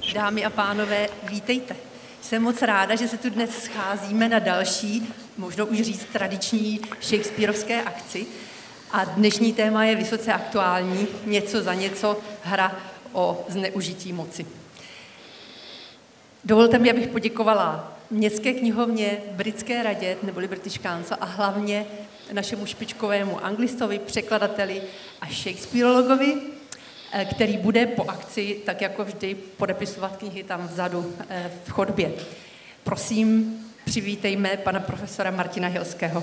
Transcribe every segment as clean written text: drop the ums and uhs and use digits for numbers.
Dámy a pánové, vítejte. Jsem moc ráda, že se tu dnes scházíme na další, možno už říct tradiční shakespearovské akci. A dnešní téma je vysoce aktuální, něco za něco, hra o zneužití moci. Dovolte mi, abych poděkovala Městské knihovně, Britské radě, neboli British Council, a hlavně našemu špičkovému anglistovi, překladateli a shakespearologovi, který bude po akci, tak jako vždy, podepisovat knihy tam vzadu v chodbě. Prosím, přivítejme pana profesora Martina Hilského.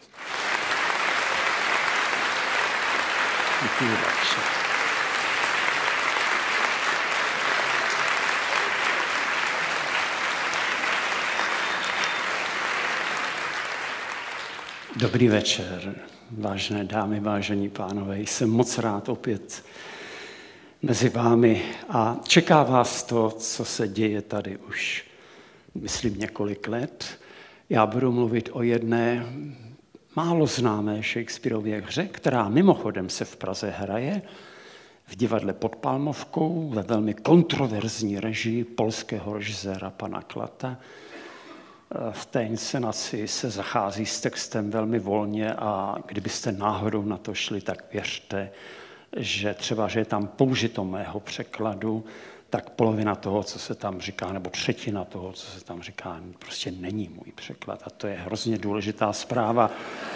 Dobrý večer, vážené dámy, vážení pánové. Jsem moc rád opět mezi vámi a čeká vás to, co se děje tady už, myslím, několik let. Já budu mluvit o jedné málo známé Shakespearově hře, která mimochodem se v Praze hraje v divadle Pod Palmovkou ve velmi kontroverzní režii polského režiséra pana Klata. V té inscenaci se zachází s textem velmi volně a kdybyste náhodou na to šli, tak věřte, že třeba, že je tam použito mého překladu, tak polovina toho, co se tam říká, nebo třetina toho, co se tam říká, prostě není můj překlad. A to je hrozně důležitá zpráva.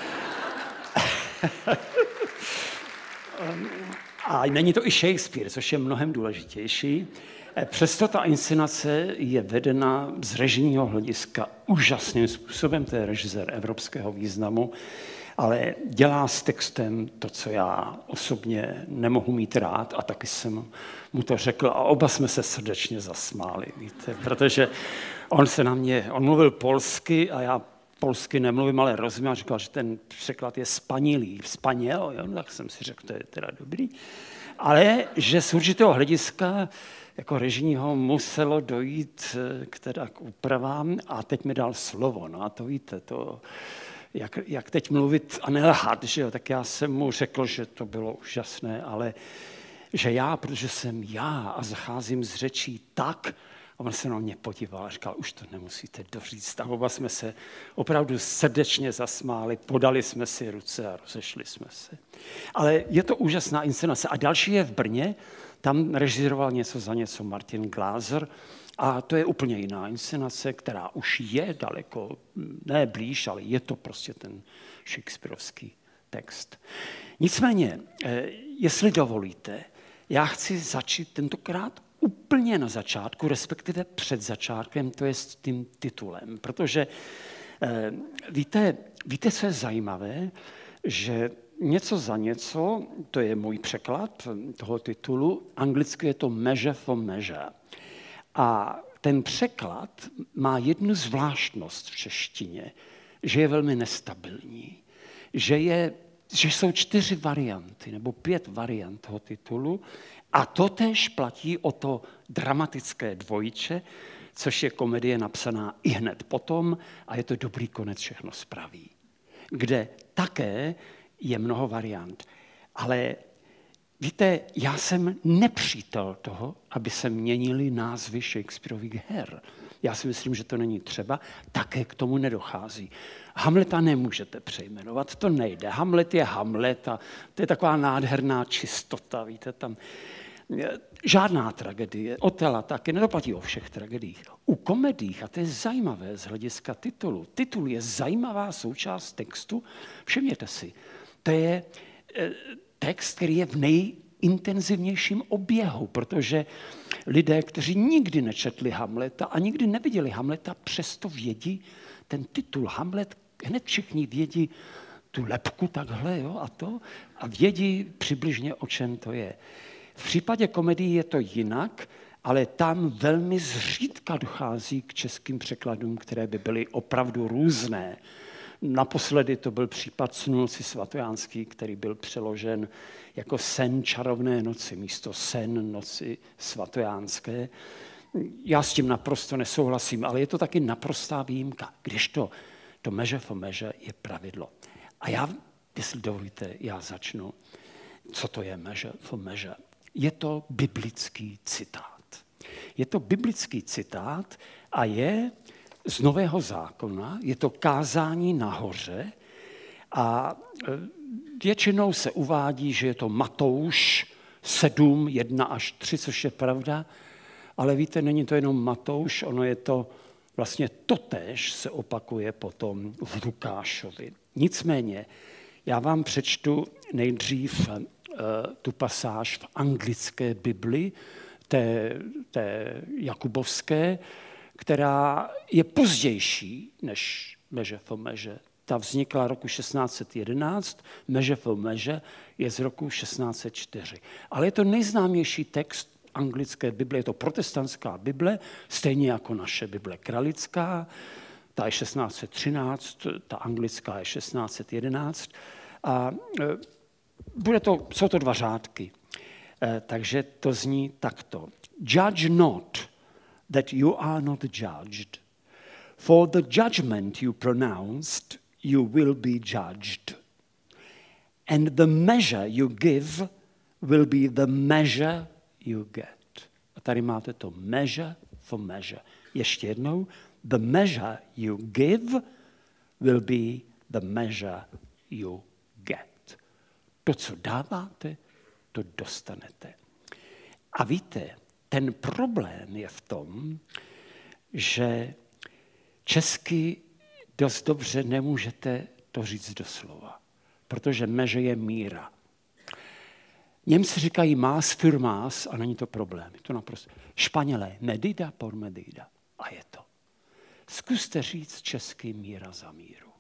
A není to i Shakespeare, což je mnohem důležitější. Přesto ta inscenace je vedena z režijního hlediska úžasným způsobem, to je režisér evropského významu, ale dělá s textem to, co já osobně nemohu mít rád, a taky jsem mu to řekl a oba jsme se srdečně zasmáli, víte, protože on mluvil polsky a já polsky nemluvím, ale rozumím, a říkal, že ten překlad je spanilý, spaněl, jo? Tak jsem si řekl, to je teda dobrý, ale že z určitého hlediska jako režijního muselo dojít k úpravám a teď mi dal slovo, no a to víte, to jak teď mluvit a nelhat, že jo, tak já jsem mu řekl, že to bylo úžasné, ale že já, protože jsem já a zacházím s řečí tak, a on se na mě podíval a říkal, už to nemusíte doříct. A oba jsme se opravdu srdečně zasmáli, podali jsme si ruce a rozešli jsme se. Ale je to úžasná inscenace. A další je v Brně, tam režíroval něco za něco Martin Glaser, a to je úplně jiná inscenace, která už je daleko, ne blíž, ale je to prostě ten shakespearovský text. Nicméně, jestli dovolíte, já chci začít tentokrát úplně na začátku, respektive před začátkem, to je s tím titulem, protože víte, co je zajímavé, že něco za něco, to je můj překlad toho titulu, anglicky je to measure for measure. A ten překlad má jednu zvláštnost v češtině, že je velmi nestabilní, že jsou 4 varianty nebo 5 variant toho titulu a to též platí o to dramatické dvojče, což je komedie napsaná ihned potom a je to Dobrý konec všechno spraví, kde také je mnoho variant. Ale víte, já jsem nepřítel toho, aby se měnily názvy Shakespearových her. Já si myslím, že to není třeba, také k tomu nedochází. Hamleta nemůžete přejmenovat, to nejde. Hamlet je Hamlet a to je taková nádherná čistota, víte, tam žádná tragédie. Otela taky, nedoplatí o všech tragédiích. U komediích, a to je zajímavé z hlediska titulu, titul je zajímavá součást textu, všimněte si, to je text, který je v nejintenzivnějším oběhu, protože lidé, kteří nikdy nečetli Hamleta a nikdy neviděli Hamleta, přesto vědí ten titul Hamlet, hned všichni vědí tu lebku takhle, jo, a vědí přibližně, o čem to je. V případě komedii je to jinak, ale tam velmi zřídka dochází k českým překladům, které by byly opravdu různé. Naposledy to byl případ Snulci svatojánský, který byl přeložen jako Sen čarovné noci, místo Sen noci svatojánské. Já s tím naprosto nesouhlasím, ale je to taky naprostá výjimka, když to measure for measure je pravidlo. A já, jestli dovolíte, já začnu. Co to je measure for measure? Je to biblický citát. Je to biblický citát a je z Nového zákona, je to kázání nahoře a většinou se uvádí, že je to Matouš 7, 1 až 3, což je pravda, ale víte, není to jenom Matouš, ono je to vlastně totéž se opakuje potom v Lukášovi. Nicméně, já vám přečtu nejdřív tu pasáž v anglické Bibli, té jakubovské, která je pozdější než Measure for Measure. Ta vznikla roku 1611, Measure for Measure je z roku 1604. Ale je to nejznámější text anglické Bible, je to protestantská Bible, stejně jako naše Bible kralická, ta je 1613, ta anglická je 1611. A jsou to 2 řádky. Takže to zní takto. Judge not, that you are not judged. For the judgment you pronounced, you will be judged. And the measure you give will be the measure you get. A tady máte to measure for measure. Ještě jednou. The measure you give will be the measure you get. To, co dáváte, to dostanete. A víte, ten problém je v tom, že česky dost dobře nemůžete to říct doslova, protože meže je míra. Němci říkají más für más a není to problém. Je to naprosto. Španělé medida por medida a je to. Zkuste říct česky míra za míru.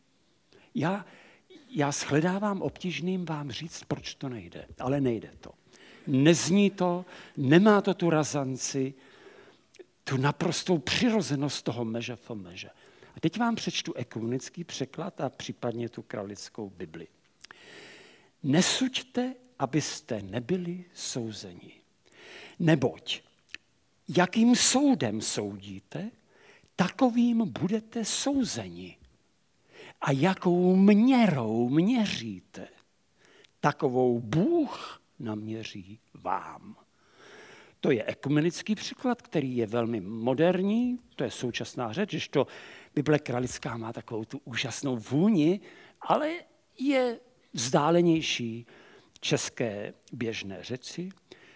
Já shledávám obtížným vám říct, proč to nejde, ale nejde to. Nezní to, nemá to tu razanci, tu naprostou přirozenost toho measure for measure. A teď vám přečtu ekumenický překlad a případně tu kralickou Bibli. Nesuďte, abyste nebyli souzeni. Neboť jakým soudem soudíte, takovým budete souzeni. A jakou měrou měříte, takovou Bůh naměří vám. To je ekumenický překlad, který je velmi moderní, to je současná řeč, že to Bible kralická má takovou tu úžasnou vůni, ale je vzdálenější české běžné řeči.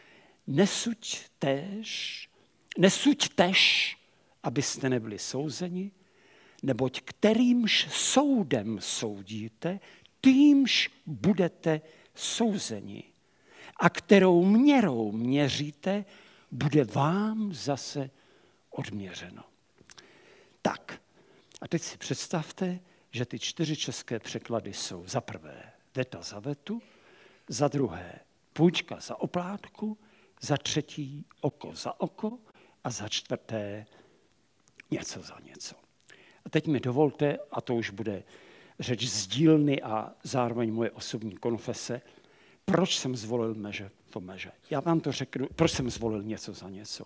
Nesuďtež, abyste nebyli souzeni, neboť kterýmž soudem soudíte, týmž budete souzeni. A kterou měrou měříte, bude vám zase odměřeno. Tak, a teď si představte, že ty 4 české překlady jsou za prvé veta za vetu, za druhé půjčka za oplátku, za třetí oko za oko a za čtvrté něco za něco. A teď mi dovolte, a to už bude řeč z dílny a zároveň moje osobní konfese, proč jsem zvolil measure for measure. Já vám to řeknu, proč jsem zvolil něco za něco.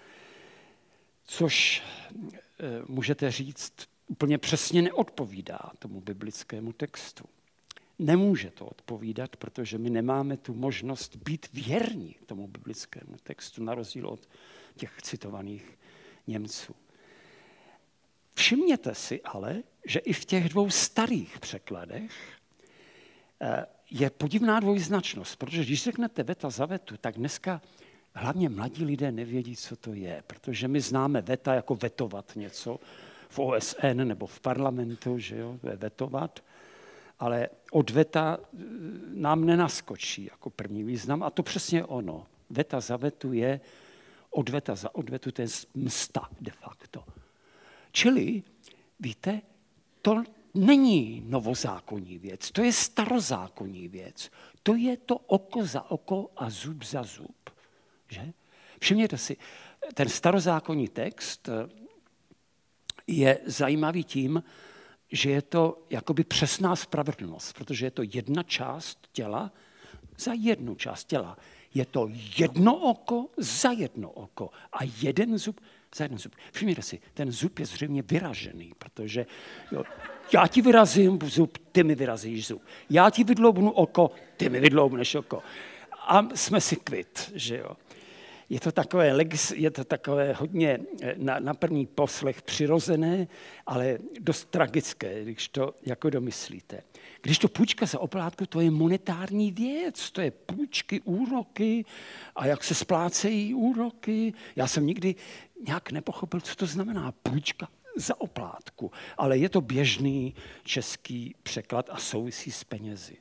Což můžete říct, úplně přesně neodpovídá tomu biblickému textu. Nemůže to odpovídat, protože my nemáme tu možnost být věrní tomu biblickému textu, na rozdíl od těch citovaných Němců. Všimněte si ale, že i v těch 2 starých překladech je podivná dvojznačnost, protože když řeknete veta za vetu, tak dneska hlavně mladí lidé nevědí, co to je, protože my známe veta jako vetovat něco v OSN nebo v parlamentu, že jo, to je vetovat, ale od veta nám nenaskočí jako první význam a to přesně ono. Veta za vetu je odveta za odvetu, to je msta de facto. Čili, víte, to není novozákonní věc, to je starozákonní věc. To je to oko za oko a zub za zub. Že? Všimněte si, ten starozákonní text je zajímavý tím, že je to jakoby přesná spravedlnost, protože je to jedna část těla za jednu část těla. Je to jedno oko za jedno oko a jeden zub za jeden zub. Všimněte si, ten zub je zřejmě vyražený, protože jo, já ti vyrazím zub, ty mi vyrazíš zub. Já ti vydloubnu oko, ty mi vydloubneš oko. A jsme si kvit, že jo. je to takové hodně na první poslech přirozené, ale dost tragické, když to jako domyslíte. Když to půjčka za oplátku, to je monetární věc, to je půjčky, úroky a jak se splácejí úroky. Já jsem nikdy nějak nepochopil, co to znamená půjčka za oplátku, ale je to běžný český překlad a souvisí s penězi.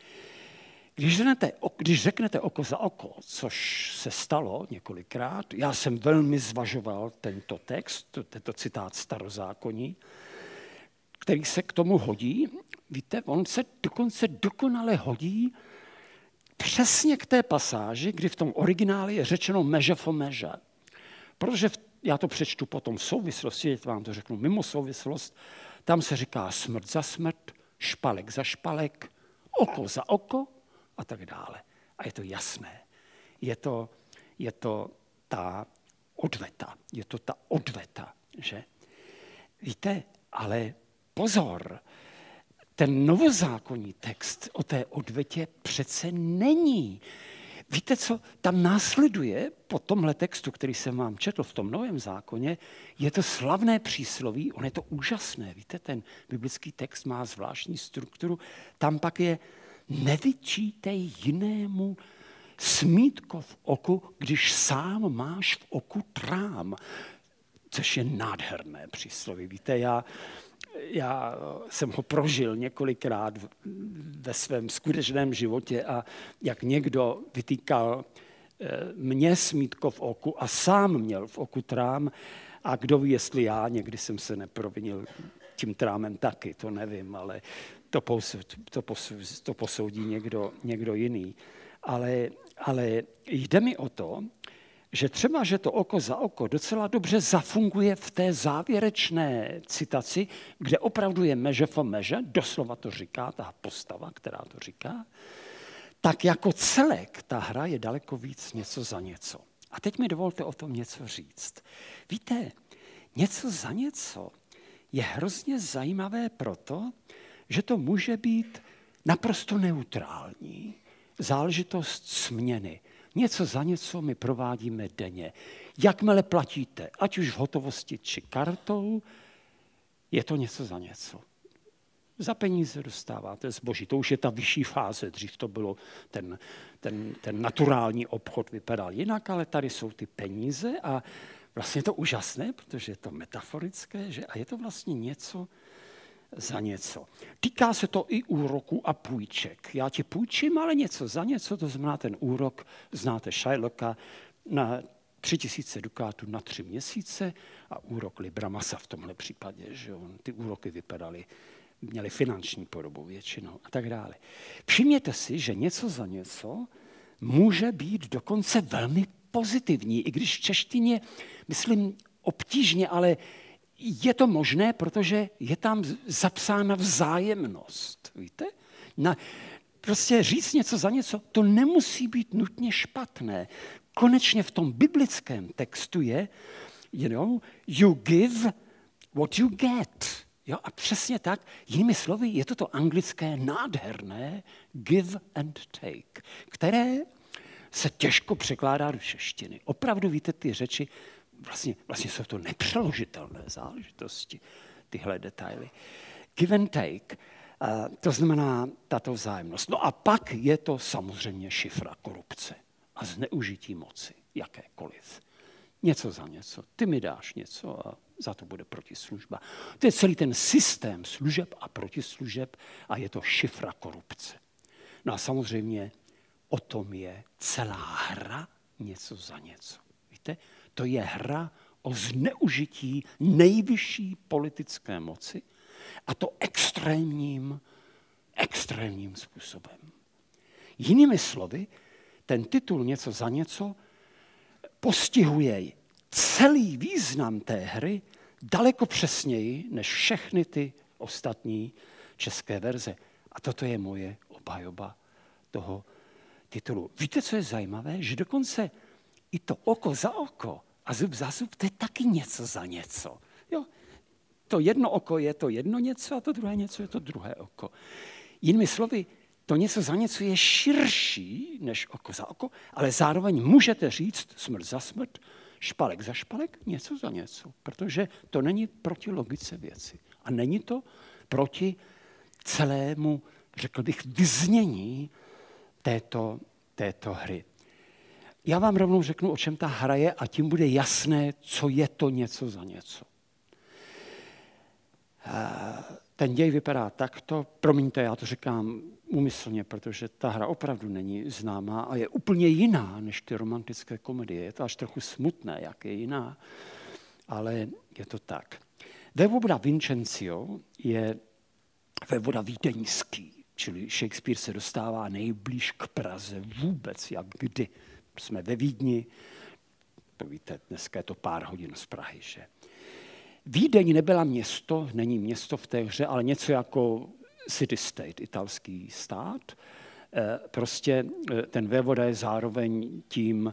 Když řeknete oko za oko, což se stalo několikrát, já jsem velmi zvažoval tento text, tento citát Starozákoní, který se k tomu hodí. Víte, on se dokonce dokonale hodí přesně k té pasáži, kdy v tom originále je řečeno measure for measure. Protože já to přečtu potom v souvislosti, vám to řeknu mimo souvislost, tam se říká smrt za smrt, špalek za špalek, oko za oko, a tak dále. A je to jasné. Je to ta odveta, že? Víte, ale pozor, ten novozákonní text o té odvetě přece není. Víte, co tam následuje po tomhle textu, který jsem vám četl v tom Novém zákoně, je to slavné přísloví, on je to úžasné. Víte, ten biblický text má zvláštní strukturu, tam pak je nevyčítej jinému smítko v oku, když sám máš v oku trám. Což je nádherné přísloví. Víte, já jsem ho prožil několikrát ve svém skutečném životě a jak někdo vytýkal mě smítko v oku a sám měl v oku trám a kdo ví, jestli já, někdy jsem se neprovinil tím trámem taky, to nevím, ale to posoudí někdo jiný. Ale jde mi o to, že třeba, že to oko za oko docela dobře zafunguje v té závěrečné citaci, kde opravdu je measure for measure, doslova to říká ta postava, která to říká, tak jako celek ta hra je daleko víc něco za něco. A teď mi dovolte o tom něco říct. Víte, něco za něco je hrozně zajímavé proto, že to může být naprosto neutrální záležitost směny. Něco za něco my provádíme denně. Jakmile platíte, ať už v hotovosti či kartou, je to něco za něco. Za peníze dostáváte zboží. To už je ta vyšší fáze. Dřív to bylo ten naturální obchod vypadal jinak, ale tady jsou ty peníze a vlastně je to úžasné, protože je to metaforické, že? A je to vlastně něco za něco. Týká se to i úroků a půjček. Já ti půjčím, ale něco za něco, to znamená ten úrok, znáte Shylocka, na 3000 dukátů na 3 měsíce a úrok Libra Massa v tomhle případě, že ty úroky měly finanční podobu většinou a tak dále. Všimněte si, že něco za něco může být dokonce velmi pozitivní, i když v češtině, myslím, obtížně, ale je to možné, protože je tam zapsána vzájemnost. Víte? Prostě říct něco za něco, to nemusí být nutně špatné. Konečně v tom biblickém textu je, you give what you get. Jo, a přesně tak, jinými slovy, je to anglické nádherné give and take, které se těžko překládá do češtiny. Opravdu víte, ty řeči, vlastně jsou to nepřeložitelné záležitosti, tyhle detaily. Give and take, to znamená tato vzájemnost. No a pak je to samozřejmě šifra korupce a zneužití moci, jakékoliv. Něco za něco. Ty mi dáš něco a za to bude protislužba. To je celý ten systém služeb a protislužeb a je to šifra korupce. No a samozřejmě o tom je celá hra něco za něco. Víte? To je hra o zneužití nejvyšší politické moci a to extrémním způsobem. Jinými slovy, ten titul něco za něco postihuje celý význam té hry daleko přesněji než všechny ty ostatní české verze. A toto je moje obhajoba toho titulu. Víte, co je zajímavé? Že dokonce i to oko za oko a zub za zub, to je taky něco za něco. Jo? To jedno oko je to jedno něco a to druhé něco je to druhé oko. Jinými slovy, to něco za něco je širší než oko za oko, ale zároveň můžete říct smrt za smrt, špalek za špalek, něco za něco, protože to není proti logice věci. A není to proti celému, řekl bych, vyznění této hry. Já vám rovnou řeknu, o čem ta hra je a tím bude jasné, co je to něco za něco. Ten děj vypadá takto, promiňte, já to říkám úmyslně, protože ta hra opravdu není známá a je úplně jiná než ty romantické komedie. Je to až trochu smutné, jak je jiná, ale je to tak. Vévoda Vincencio je vévoda vídeňský, čili Shakespeare se dostává nejblíž k Praze vůbec, jak kdy. Jsme ve Vídni, to víte, dneska je to pár hodin z Prahy, že? Vídeň nebyla město, není město v té hře, ale něco jako city-state, italský stát. Prostě ten vévoda je zároveň tím,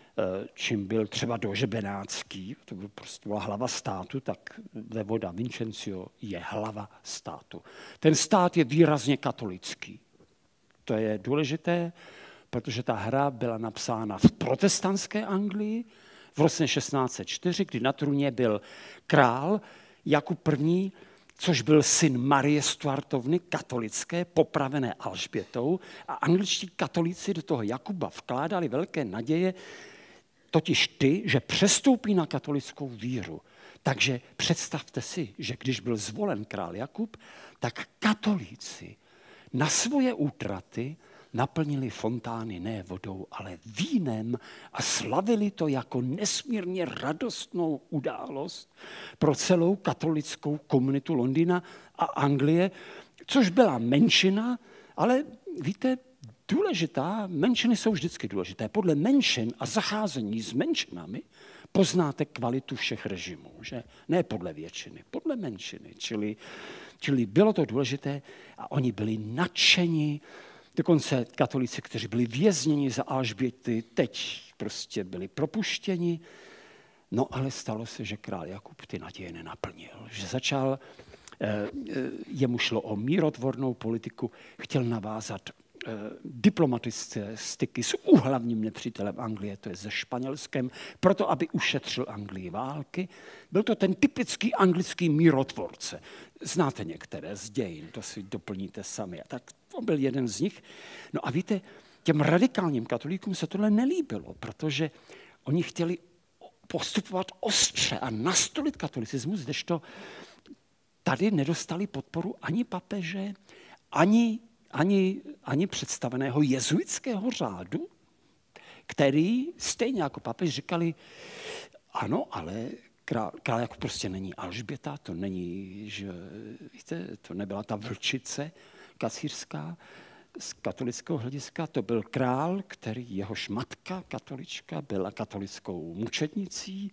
čím byl třeba Dože Benátský, to byla hlava státu, tak vévoda Vincencio je hlava státu. Ten stát je výrazně katolický. To je důležité, protože ta hra byla napsána v protestantské Anglii v roce 1604, kdy na trůně byl král Jakub I., což byl syn Marie Stuartovny, katolické, popravené Alžbětou, a angličtí katolíci do toho Jakuba vkládali velké naděje, totiž ty, že přestoupí na katolickou víru. Takže představte si, že když byl zvolen král Jakub, tak katolíci na svoje útraty naplnili fontány ne vodou, ale vínem a slavili to jako nesmírně radostnou událost pro celou katolickou komunitu Londýna a Anglie, což byla menšina, ale víte, důležitá, menšiny jsou vždycky důležité. Podle menšin a zacházení s menšinami poznáte kvalitu všech režimů, že? Ne podle většiny, podle menšiny. Čili bylo to důležité a oni byli nadšeni. Dokonce katolíci, kteří byli vězněni za Alžběty, teď prostě byli propuštěni. No ale stalo se, že král Jakub ty naděje nenaplnil. Že začal, jemu šlo o mírotvornou politiku, chtěl navázat diplomatické styky s úhlavním nepřítelem Anglie, to je se Španělskem, proto, aby ušetřil Anglii války. Byl to ten typický anglický mírotvorce. Znáte některé z dějin, to si doplníte sami. Tak to byl jeden z nich. No a víte, těm radikálním katolíkům se tohle nelíbilo, protože oni chtěli postupovat ostře a nastolit katolicismus, kdežto tady nedostali podporu ani papeže, ani představeného jezuitského řádu, který stejně jako papež říkali, ano, ale král jako prostě není Alžběta, to není, že, víte, to nebyla ta vlčice kacířská z katolického hlediska, to byl král, který jehož matka katolička byla katolickou mučednicí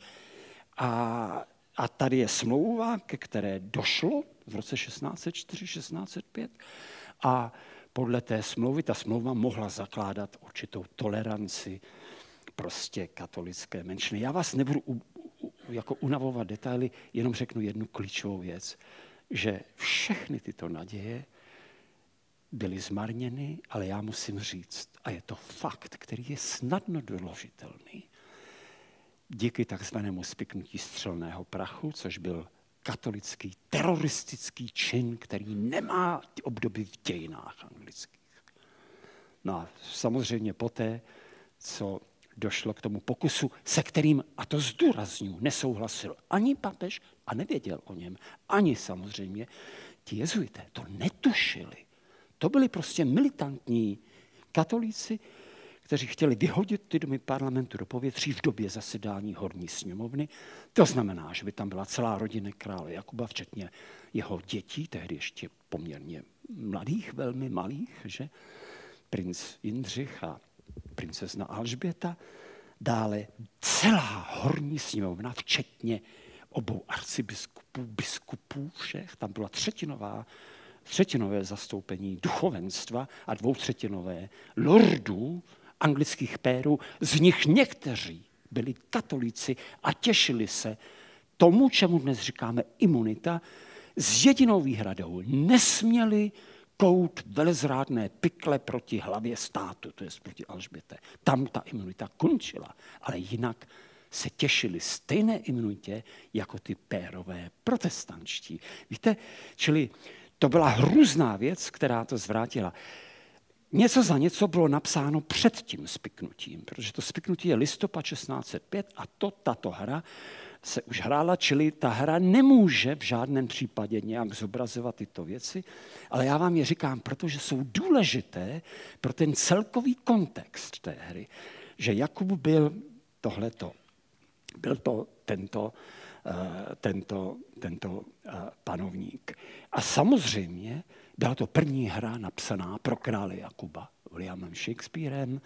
a tady je smlouva, ke které došlo v roce 1604-1605 a podle té smlouvy, ta smlouva mohla zakládat určitou toleranci prostě katolické menšiny. Já vás nebudu jako unavovat detaily, jenom řeknu jednu klíčovou věc, že všechny tyto naděje byly zmarněny, ale já musím říct, a je to fakt, který je snadno doložitelný, díky takzvanému spiknutí střelného prachu, což byl katolický teroristický čin, který nemá obdoby v dějinách anglických. No a samozřejmě poté, co došlo k tomu pokusu, se kterým, a to zdůrazňuji, nesouhlasil ani papež a nevěděl o něm, ani samozřejmě ti jezuité to netušili. To byli prostě militantní katolíci, kteří chtěli vyhodit ty domy parlamentu do povětří v době zasedání horní sněmovny. To znamená, že by tam byla celá rodina krále Jakuba, včetně jeho dětí, tehdy ještě poměrně mladých, velmi malých, že? Princ Jindřich a princezna Alžběta. Dále celá horní sněmovna, včetně obou arcibiskupů, biskupů všech. Tam byla třetinové zastoupení duchovenstva a 2/3 lordů, anglických pérů, z nich někteří byli katolíci a těšili se tomu, čemu dnes říkáme imunita, s jedinou výhradou. Nesměli kout velezrádné pikle proti hlavě státu, to je proti Alžbětě. Tam ta imunita končila, ale jinak se těšili stejné imunitě jako ty pérové protestančtí. Víte, čili to byla hrůzná věc, která to zvrátila. Něco za něco bylo napsáno před tím spiknutím, protože to spiknutí je listopad 1605 a tato hra se už hrála, čili ta hra nemůže v žádném případě nějak zobrazovat tyto věci, ale já vám je říkám, protože jsou důležité pro ten celkový kontext té hry, že Jakub byl tohleto, byl to tento panovník. A samozřejmě byla to první hra napsaná pro krále Jakuba Williamem Shakespearem.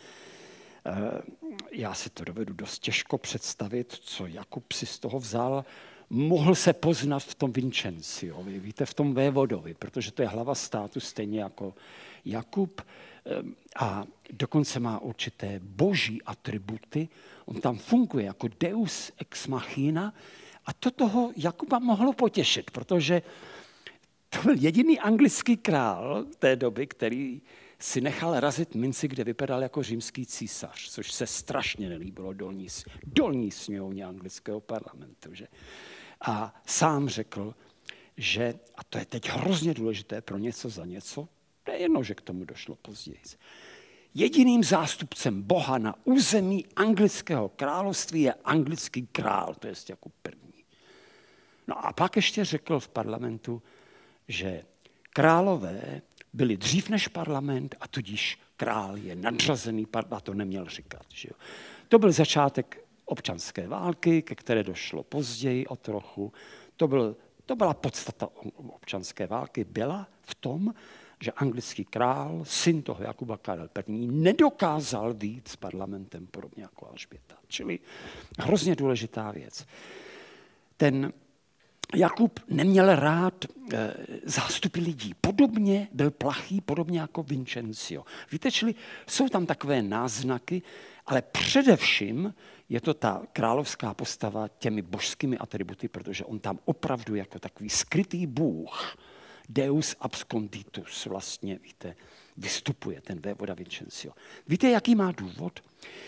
Já si to dovedu dost těžko představit, co Jakub si z toho vzal. Mohl se poznat v tom Vincenciovi, víte, v tom vévodovi, protože to je hlava státu stejně jako Jakub a dokonce má určité boží atributy. On tam funguje jako deus ex machina a to toho Jakuba mohlo potěšit, protože to byl jediný anglický král té doby, který si nechal razit minci, kde vypadal jako římský císař, což se strašně nelíbilo dolní sněmovně anglického parlamentu. Že? A sám řekl, že, a to je teď hrozně důležité pro něco za něco, to je jedno, že k tomu došlo později. Jediným zástupcem Boha na území anglického království je anglický král, to je jako první. No a pak ještě řekl v parlamentu, že králové byli dřív než parlament a tudíž král je nadřazený parlament, a to neměl říkat. Že jo. To byl začátek občanské války, ke které došlo později o trochu. To byla podstata občanské války, byla v tom, že anglický král, syn toho Jakuba Karel I., nedokázal být s parlamentem podobně jako Alžběta. Čili hrozně důležitá věc. Ten Jakub neměl rád zástupy lidí. Podobně byl plachý, podobně jako Vincencio. Víte, čili jsou tam takové náznaky, ale především je to ta královská postava těmi božskými atributy, protože on tam opravdu jako takový skrytý bůh, deus absconditus vlastně, víte, vystupuje ten vévoda Vincencio. Víte, jaký má důvod?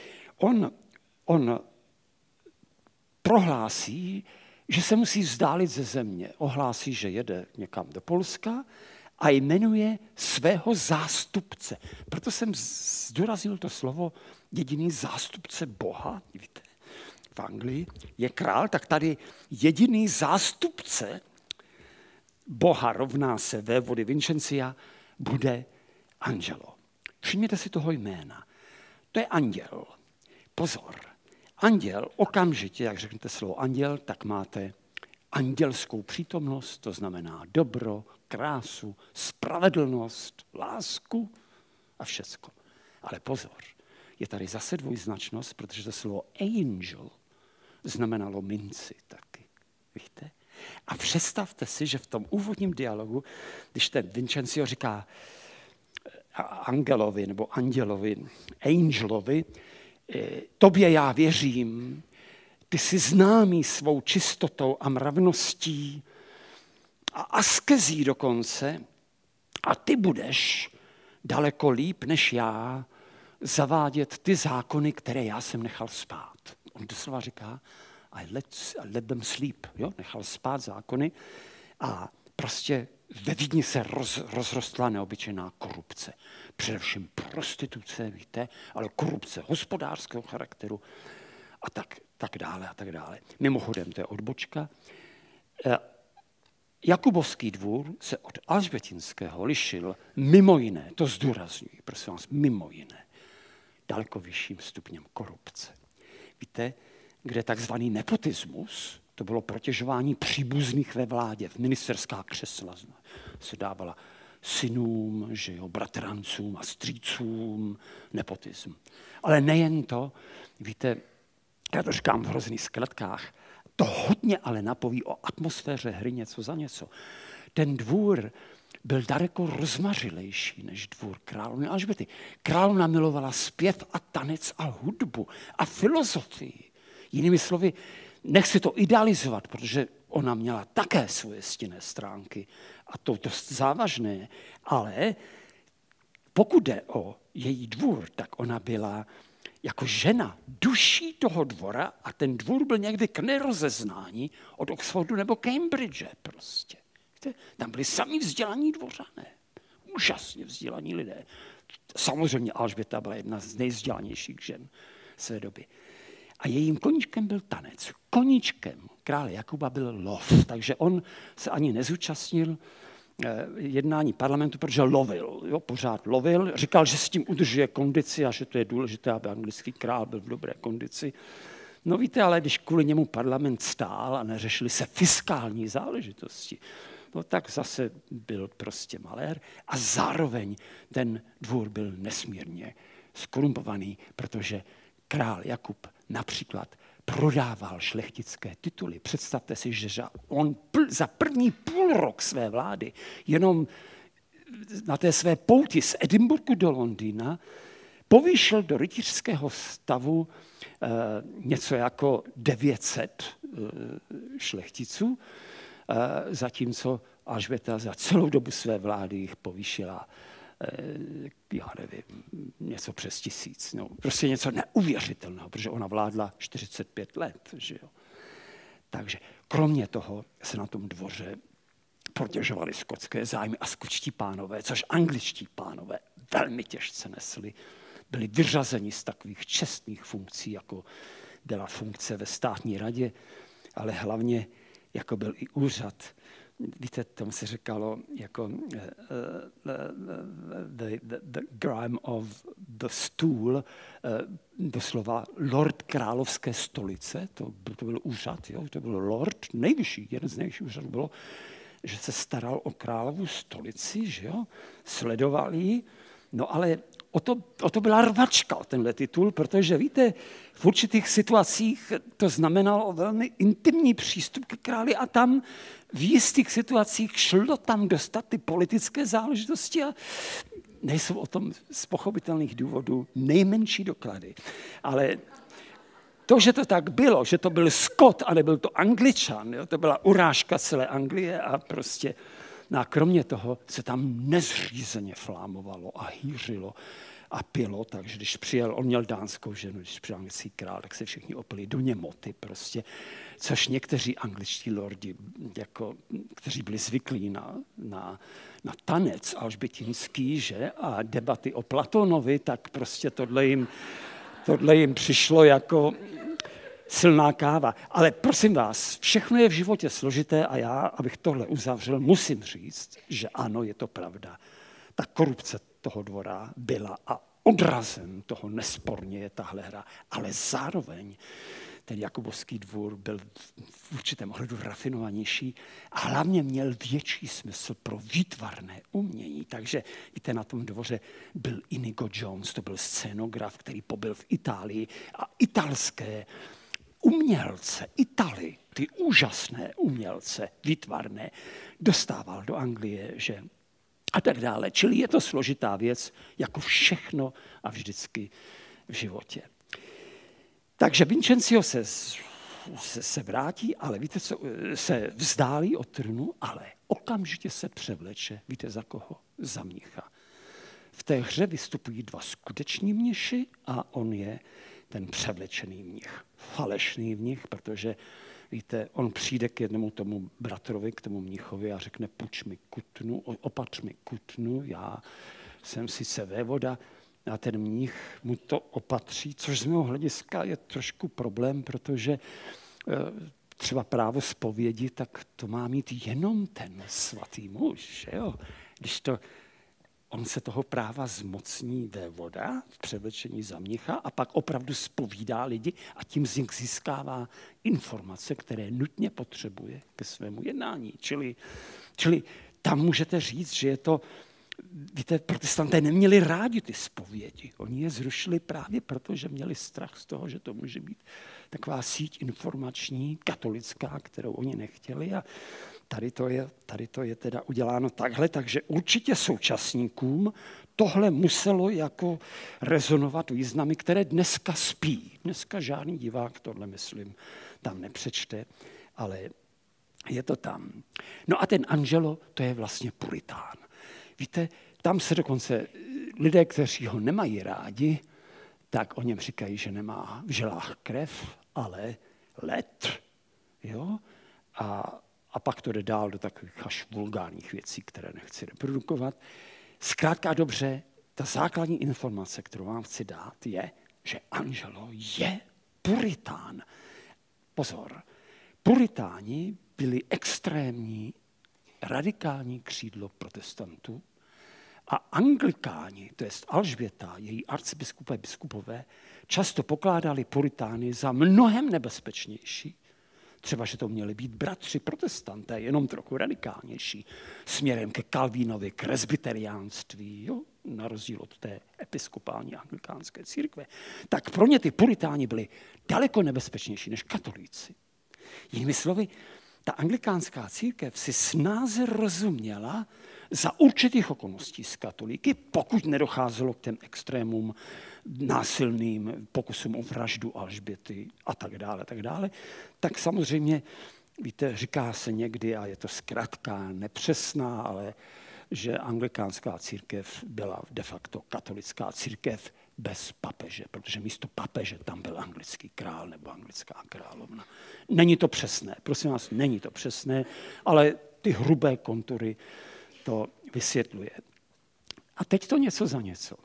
On prohlásí, že se musí vzdálit ze země. Ohlásí, že jede někam do Polska a jmenuje svého zástupce. Proto jsem zdůraznil to slovo jediný zástupce Boha. Víte, v Anglii je král, tak tady jediný zástupce Boha rovná se vévody Vincencia bude Angelo. Všimněte si toho jména. To je anděl. Pozor. Anděl okamžitě, jak řeknete slovo anděl, tak máte andělskou přítomnost, to znamená dobro, krásu, spravedlnost, lásku a všecko. Ale pozor, je tady zase dvojznačnost, protože to slovo angel znamenalo minci taky. Víte? A představte si, že v tom úvodním dialogu, když ten Vincencio říká angelovi nebo andělovi, angelovi, tobě já věřím, ty jsi známý svou čistotou a mravností a askezí dokonce a ty budeš daleko líp než já zavádět ty zákony, které já jsem nechal spát. On doslova říká, I let them sleep, jo? Nechal spát zákony a prostě ve Vídni se rozrostla neobyčejná korupce. Především prostituce, víte, ale korupce hospodářského charakteru a tak dále a tak dále. Mimochodem, to je odbočka. Jakubovský dvůr se od alžbětinského lišil mimo jiné, to zdůrazňuji, prosím vás, mimo jiné, daleko vyšším stupněm korupce. Víte, kde takzvaný nepotismus, to bylo protěžování příbuzných ve vládě, v ministerská křesla se dávala synům, že jo, bratrancům a strýcům, nepotism. Ale nejen to, víte, já to říkám v hrozných zkratkách, to hodně ale napoví o atmosféře hry něco za něco. Ten dvůr byl daleko rozmařilejší než dvůr královny Alžběty. Královna milovala zpěv a tanec a hudbu a filozofii. Jinými slovy, nechci to idealizovat, protože ona měla také svoje stinné stránky a to dost závažné, ale pokud jde o její dvůr, tak ona byla jako žena duší toho dvora a ten dvůr byl někdy k nerozeznání od Oxfordu nebo Cambridge prostě. Tam byli sami vzdělaní dvořané, úžasně vzdělaní lidé. Samozřejmě Alžběta byla jedna z nejvzdělanějších žen své doby. A jejím koníčkem byl tanec. Koníčkem krále Jakuba byl lov, takže on se ani nezúčastnil jednání parlamentu, protože lovil, jo, pořád lovil. Říkal, že s tím udržuje kondici a že to je důležité, aby anglický král byl v dobré kondici. No víte, ale když kvůli němu parlament stál a neřešili se fiskální záležitosti, no tak zase byl prostě malér a zároveň ten dvůr byl nesmírně skorumpovaný, protože král Jakub například prodával šlechtické tituly. Představte si, že on za první půl rok své vlády jenom na té své pouti z Edinburghu do Londýna povýšil do rytířského stavu něco jako 900 šlechticů, zatímco Alžběta za celou dobu své vlády jich povýšila já nevím, něco přes 1000. No, prostě něco neuvěřitelného, protože ona vládla 45 let. Že jo? Takže kromě toho se na tom dvoře protěžovaly skotské zájmy a skotští pánové, což angličtí pánové velmi těžce nesli. Byli vyřazeni z takových čestných funkcí, jako byla funkce ve státní radě, ale hlavně jako byl i úřad. Víte, tomu se říkalo jako the grime of the stool, doslova lord královské stolice, to byl úřad, jo, to byl lord, nejvyšší, jeden z nejvyšších úřadů bylo, že se staral o královu stolici, že jo, sledoval ji, no ale o to byla rvačka, tenhle titul, protože víte, v určitých situacích to znamenalo velmi intimní přístup k králi a tam v jistých situacích šlo tam dostat ty politické záležitosti a nejsou o tom z pochopitelných důvodů nejmenší doklady. Ale to, že to tak bylo, že to byl Skot a nebyl to Angličan, jo, to byla urážka celé Anglie a prostě no a kromě toho se tam nezřízeně flámovalo a hýřilo a pilo, takže když přijel, on měl dánskou ženu, když přijel anglický král, tak se všichni opili do němoty prostě, což někteří angličtí lordi, jako, kteří byli zvyklí na tanec alžbětinský, že, a debaty o Platonovi, tak prostě tohle jim přišlo jako silná káva. Ale prosím vás, všechno je v životě složité a já, abych tohle uzavřel, musím říct, že ano, je to pravda. Ta korupce toho dvora byla a odrazem toho nesporně je tahle hra, ale zároveň ten Jakubovský dvůr byl v určitém ohledu rafinovanější a hlavně měl větší smysl pro výtvarné umění. Takže víte, na tom dvoře byl Inigo Jones, to byl scénograf, který pobyl v Itálii a italské umělce, Italy, ty úžasné umělce výtvarné, dostával do Anglie, že a tak dále. Čili je to složitá věc, jako všechno a vždycky v životě. Takže Vincencio se vrátí, ale víte co, se vzdálí od trůnu, ale okamžitě se převleče, víte za koho? Za mnicha. V té hře vystupují dva skuteční mniši a on je ten převlečený mnich. Falešný mnich, protože víte, on přijde k jednomu tomu bratrovi, k tomu mnichovi a řekne, půjč mi kutnu, opatř mi kutnu, já jsem sice vévoda, a ten mnich mu to opatří, což z mého hlediska je trošku problém, protože třeba právo zpovědi, tak to má mít jenom ten svatý muž, že jo? Když to, on se toho práva zmocní vévoda v převlečení za mnicha a pak opravdu zpovídá lidi a tím z nich získává informace, které nutně potřebuje ke svému jednání. Čili tam můžete říct, že je to, víte, protestanté neměli rádi ty zpovědi. Oni je zrušili právě proto, že měli strach z toho, že to může být taková síť informační, katolická, kterou oni nechtěli a tady to je teda uděláno takhle, takže určitě současníkům tohle muselo jako rezonovat významy, které dneska spí. Dneska žádný divák tohle, myslím, tam nepřečte, ale Je to tam. No a ten Angelo, to je vlastně puritán. Víte, tam se dokonce lidé, kteří ho nemají rádi, tak o něm říkají, že nemá v žilách krev, ale led. Jo? A pak to jde dál do takových až vulgárních věcí, které nechci reprodukovat. Zkrátka a dobře, ta základní informace, kterou vám chci dát, je, že Angelo je puritán. Pozor, puritáni byli extrémní, radikální křídlo protestantů a anglikáni, to jest Alžběta, její arcibiskupé, biskupové, často pokládali puritány za mnohem nebezpečnější. Třeba, že to měli být bratři protestanté, jenom trochu radikálnější, směrem ke Kalvínovi, k resbyteriánství, jo? Na rozdíl od té episkopální anglikánské církve. Tak pro ně ty puritáni byli daleko nebezpečnější než katolíci. Jinými slovy, ta anglikánská církev si snáze rozuměla za určitých okolností s katolíky, pokud nedocházelo k těm extrémům násilným pokusům o vraždu Alžběty a tak dále, tak samozřejmě, víte, říká se někdy, a je to zkratka nepřesná, ale že anglikánská církev byla de facto katolická církev bez papeže, protože místo papeže tam byl anglický král nebo anglická královna. Není to přesné, prosím vás, není to přesné, ale ty hrubé kontury to vysvětluje. A teď to něco za něco.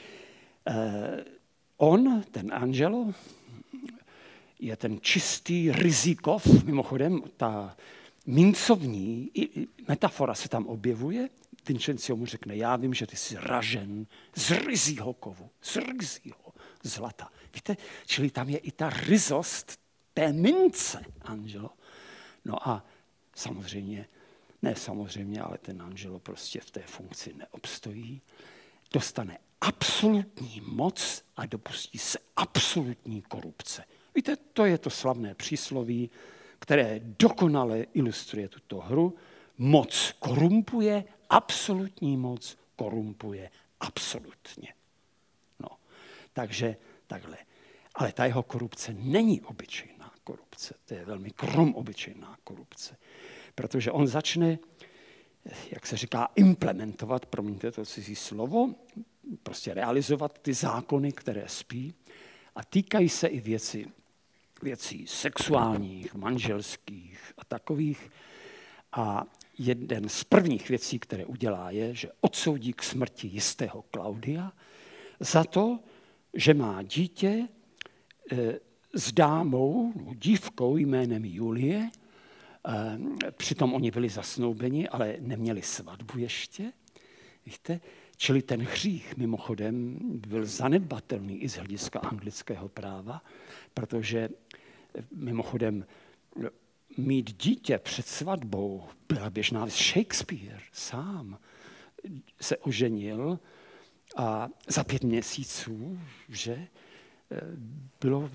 Ten Angelo, je ten čistý rizikov, mimochodem ta mincovní metafora se tam objevuje, Vincencio mu řekne, já vím, že ty jsi ražen z ryzího kovu, z ryzího zlata. Víte, čili tam je i ta ryzost té mince, Angelo. No a samozřejmě, ale ten Angelo prostě v té funkci neobstojí, dostane absolutní moc a dopustí se absolutní korupce. Víte, to je to slavné přísloví, které dokonale ilustruje tuto hru. Moc korumpuje, absolutní moc korumpuje absolutně. No, takže takhle. Ale ta jeho korupce není obyčejná korupce, to je velmi obyčejná korupce, protože on začne, jak se říká, implementovat, promiňte to cizí slovo, prostě realizovat ty zákony, které spí a týkají se i věcí sexuálních, manželských a takových. A jeden z prvních věcí, které udělá, je, že odsoudí k smrti jistého Klaudia za to, že má dítě s dámou, dívkou jménem Julie. Přitom oni byli zasnoubeni, ale neměli svatbu ještě. Víte? Čili ten hřích mimochodem byl zanedbatelný i z hlediska anglického práva, protože mimochodem mít dítě před svatbou byla běžná věc. Shakespeare sám se oženil a za 5 měsíců, že bylo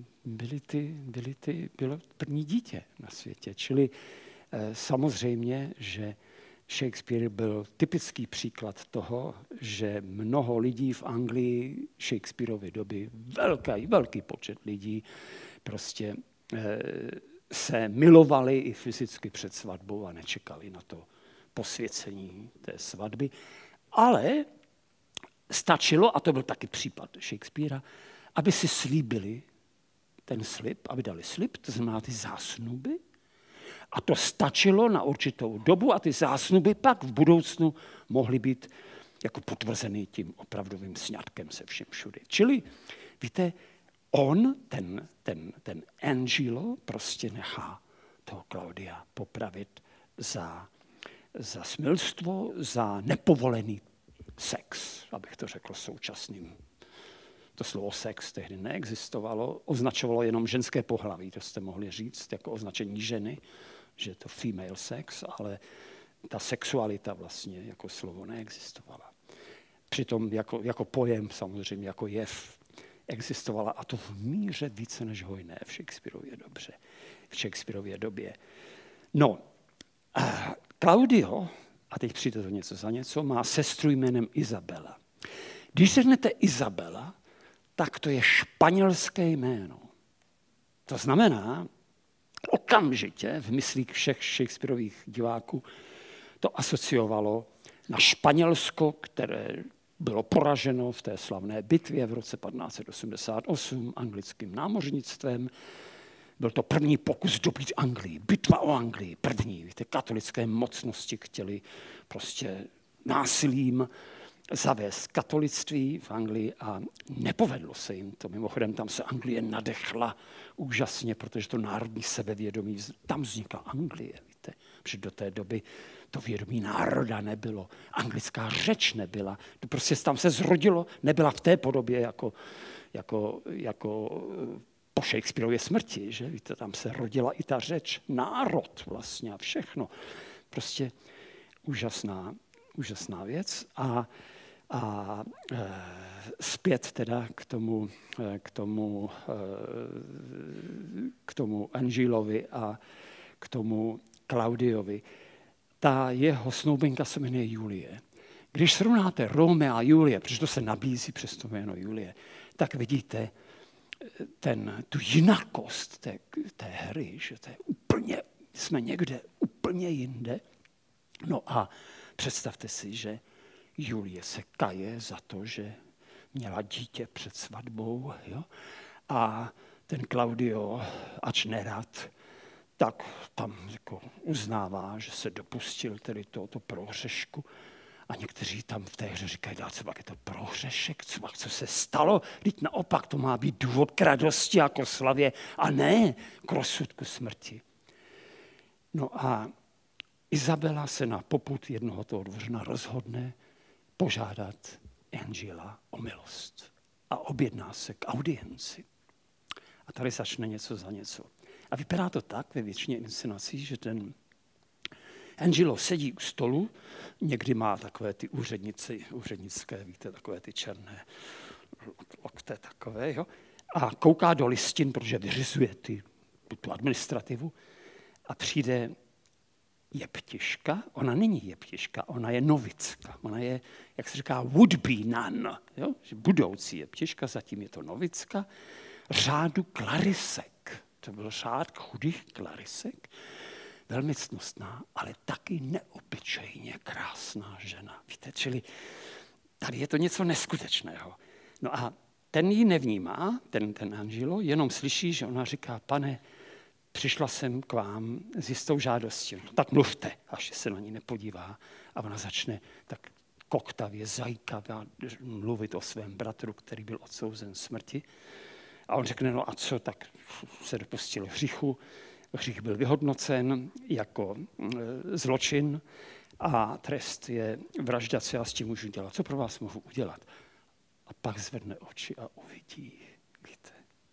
první dítě na světě. Čili samozřejmě, že Shakespeare byl typický příklad toho, že mnoho lidí v Anglii Shakespeareovy doby, velký počet lidí, prostě se milovali i fyzicky před svatbou a nečekali na to posvěcení té svatby. Ale stačilo, a to byl taky případ Shakespearea, aby si slíbili ten slib, aby dali slib, to znamená ty zásnuby, a to stačilo na určitou dobu a ty zásnuby pak v budoucnu mohly být jako potvrzeny tím opravdovým sňatkem se všem všude. Čili, víte, on, ten Angelo, prostě nechá toho Klaudia popravit za smilstvo, za nepovolený sex, abych to řekl současným. To slovo sex tehdy neexistovalo, označovalo jenom ženské pohlaví, to jste mohli říct, jako označení ženy, že je to female sex, ale ta sexualita vlastně jako slovo neexistovala. Přitom jako pojem samozřejmě, jako jev existovala, a to v míře více než hojné v Shakespeareově době. No, Claudio, a teď přijde to něco za něco, má sestru jménem Izabela. Když řeknete Izabela, tak to je španělské jméno. To znamená, okamžitě v myslích všech Shakespearových diváků to asociovalo na Španělsko, které bylo poraženo v té slavné bitvě v roce 1588 anglickým námořnictvem. Byl to první pokus dobít Anglii, bitva o Anglii, první. Víte, katolické mocnosti chtěli prostě násilím zavést katolictví v Anglii a nepovedlo se jim to. Mimochodem tam se Anglie nadechla úžasně, protože to národní sebevědomí, tam vznikla Anglie, víte, protože do té doby to vědomí národa nebylo, anglická řeč nebyla, to prostě tam se zrodilo, nebyla v té podobě jako po Shakespearově smrti, že víte, tam se rodila i ta řeč, národ vlastně a všechno. Prostě úžasná věc a zpět teda k tomu Angilovi a k tomu Claudiovi. Ta jeho snoubenka se jmenuje Julie. Když srovnáte Romea a Julie, protože to se nabízí přes to jméno Julie, tak vidíte tu jinakost té hry, že to je úplně, jsme někde úplně jinde. No a představte si, že Julie se kaje za to, že měla dítě před svatbou, jo? A ten Claudio, ač nerad, tak tam jako uznává, že se dopustil tedy tohoto prohřešku. A někteří tam v té hře říkají, co pak je to prohřešek, co se stalo? Vždyť naopak to má být důvod k radosti a k oslavě a ne k rozsudku smrti. No a Izabela se na popud jednoho toho dvořana rozhodne požádat Angela o milost a objedná se k audienci. A tady začne něco za něco. A vypadá to tak ve většině inscenací, že ten Angelo sedí u stolu, někdy má takové ty úřednické, víte, takové ty černé lokte takové, jo, a kouká do listin, protože vyřizuje tu administrativu a přijde jeptiška, ona není jeptiška, ona je novicka, ona je, jak se říká, would-be nun, jo? Budoucí jeptiška, zatím je to novicka, řádu klarisek. To byl řád chudých klarisek, velmi ctnostná, ale taky neobyčejně krásná žena. Víte, čili tady je to něco neskutečného. No a ten ji nevnímá, ten Angelo, jenom slyší, že ona říká, pane, přišla jsem k vám s jistou žádostí. No, tak mluvte, až se na ní nepodívá. A ona začne tak koktavě, zajíkavě mluvit o svém bratru, který byl odsouzen smrti. A on řekne, no a co, tak se dopustil hříchu. Hřích byl vyhodnocen jako zločin a trest je vražda, co já s tím můžu dělat. Co pro vás mohu udělat? A pak zvedne oči a uvidí, víte.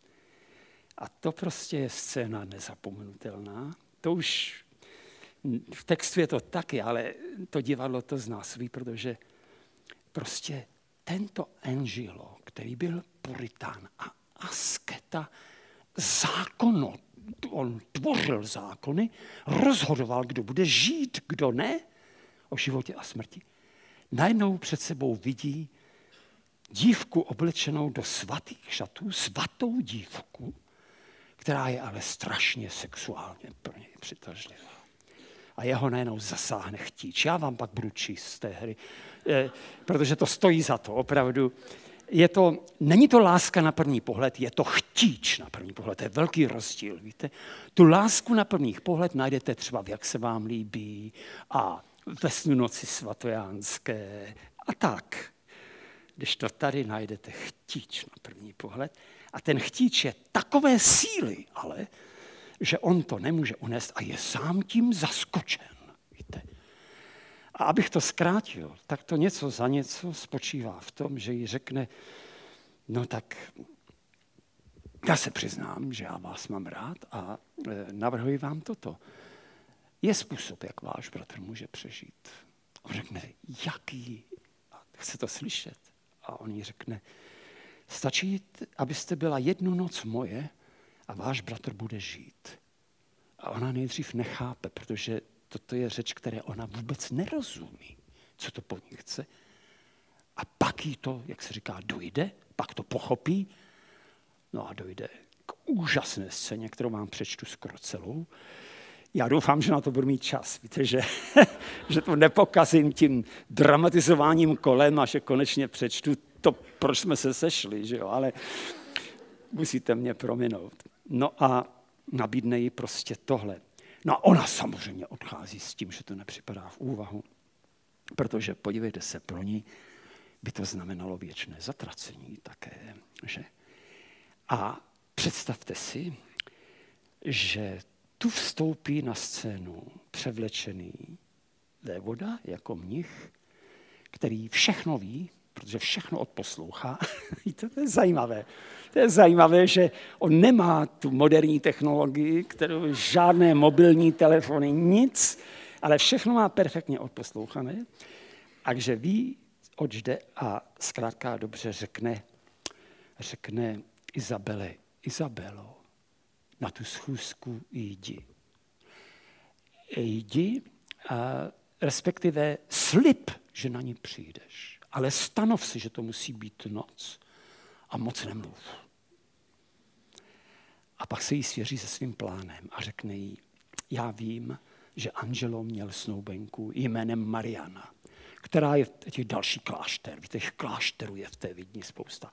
A to prostě je scéna nezapomenutelná. To už v textu je to taky, ale to divadlo to znásobí, protože prostě tento Angelo, který byl puritán a asketa, on tvořil zákony, rozhodoval, kdo bude žít, kdo ne, o životě a smrti. Najednou před sebou vidí dívku oblečenou do svatých šatů, svatou dívku, která je ale strašně sexuálně pro něj přitažlivá. A jeho najednou zasáhne chtíč. Já vám pak budu číst z té hry, protože to stojí za to, opravdu. Není to láska na první pohled, je to chtíč na první pohled. To je velký rozdíl, víte. Tu lásku na první pohled najdete třeba v Jak se vám líbí a ve Snu noci svatojánské a tak. Když to tady najdete chtíč na první pohled. A ten chtíč je takové síly, ale, že on to nemůže unést a je sám tím zaskočen, víte. A abych to zkrátil, tak to něco za něco spočívá v tom, že jí řekne, no tak já se přiznám, že já vás mám rád a navrhuji vám toto. Je způsob, jak váš bratr může přežít. On řekne, jaký? A chce to slyšet. A on jí řekne, stačí, abyste byla jednu noc moje a váš bratr bude žít. A ona nejdřív nechápe, protože toto je řeč, které ona vůbec nerozumí, co to po ní chce. A pak jí to, jak se říká, dojde, pak to pochopí, no a dojde k úžasné scéně, kterou vám přečtu skoro celou. Já doufám, že na to budu mít čas. Víte, že to nepokazím tím dramatizováním kolem a že konečně přečtu to, proč jsme se sešli, že jo? Ale musíte mě prominout. No a nabídne jí prostě tohle. No a ona samozřejmě odchází s tím, že to nepřipadá v úvahu, protože podívejte se, pro ní by to znamenalo věčné zatracení také, že? A představte si, že tu vstoupí na scénu převlečený vévoda jako mnich, který všechno ví, protože všechno odposlouchá. Víte, to je zajímavé. To je zajímavé, že on nemá tu moderní technologii, kterou žádné mobilní telefony, nic, ale všechno má perfektně odposlouchané. Takže ví, oč jde a zkrátka dobře řekne Izabele, Izabelo, na tu schůzku jdi. Jdi, respektive slib, že na ní přijdeš. Ale stanov si, že to musí být noc a moc nemluv. A pak se jí svěří se svým plánem a řekne jí, já vím, že Angelo měl snoubenku jménem Mariana, která je těch další klášter. Víte, klášterů je v té Vídni spousta.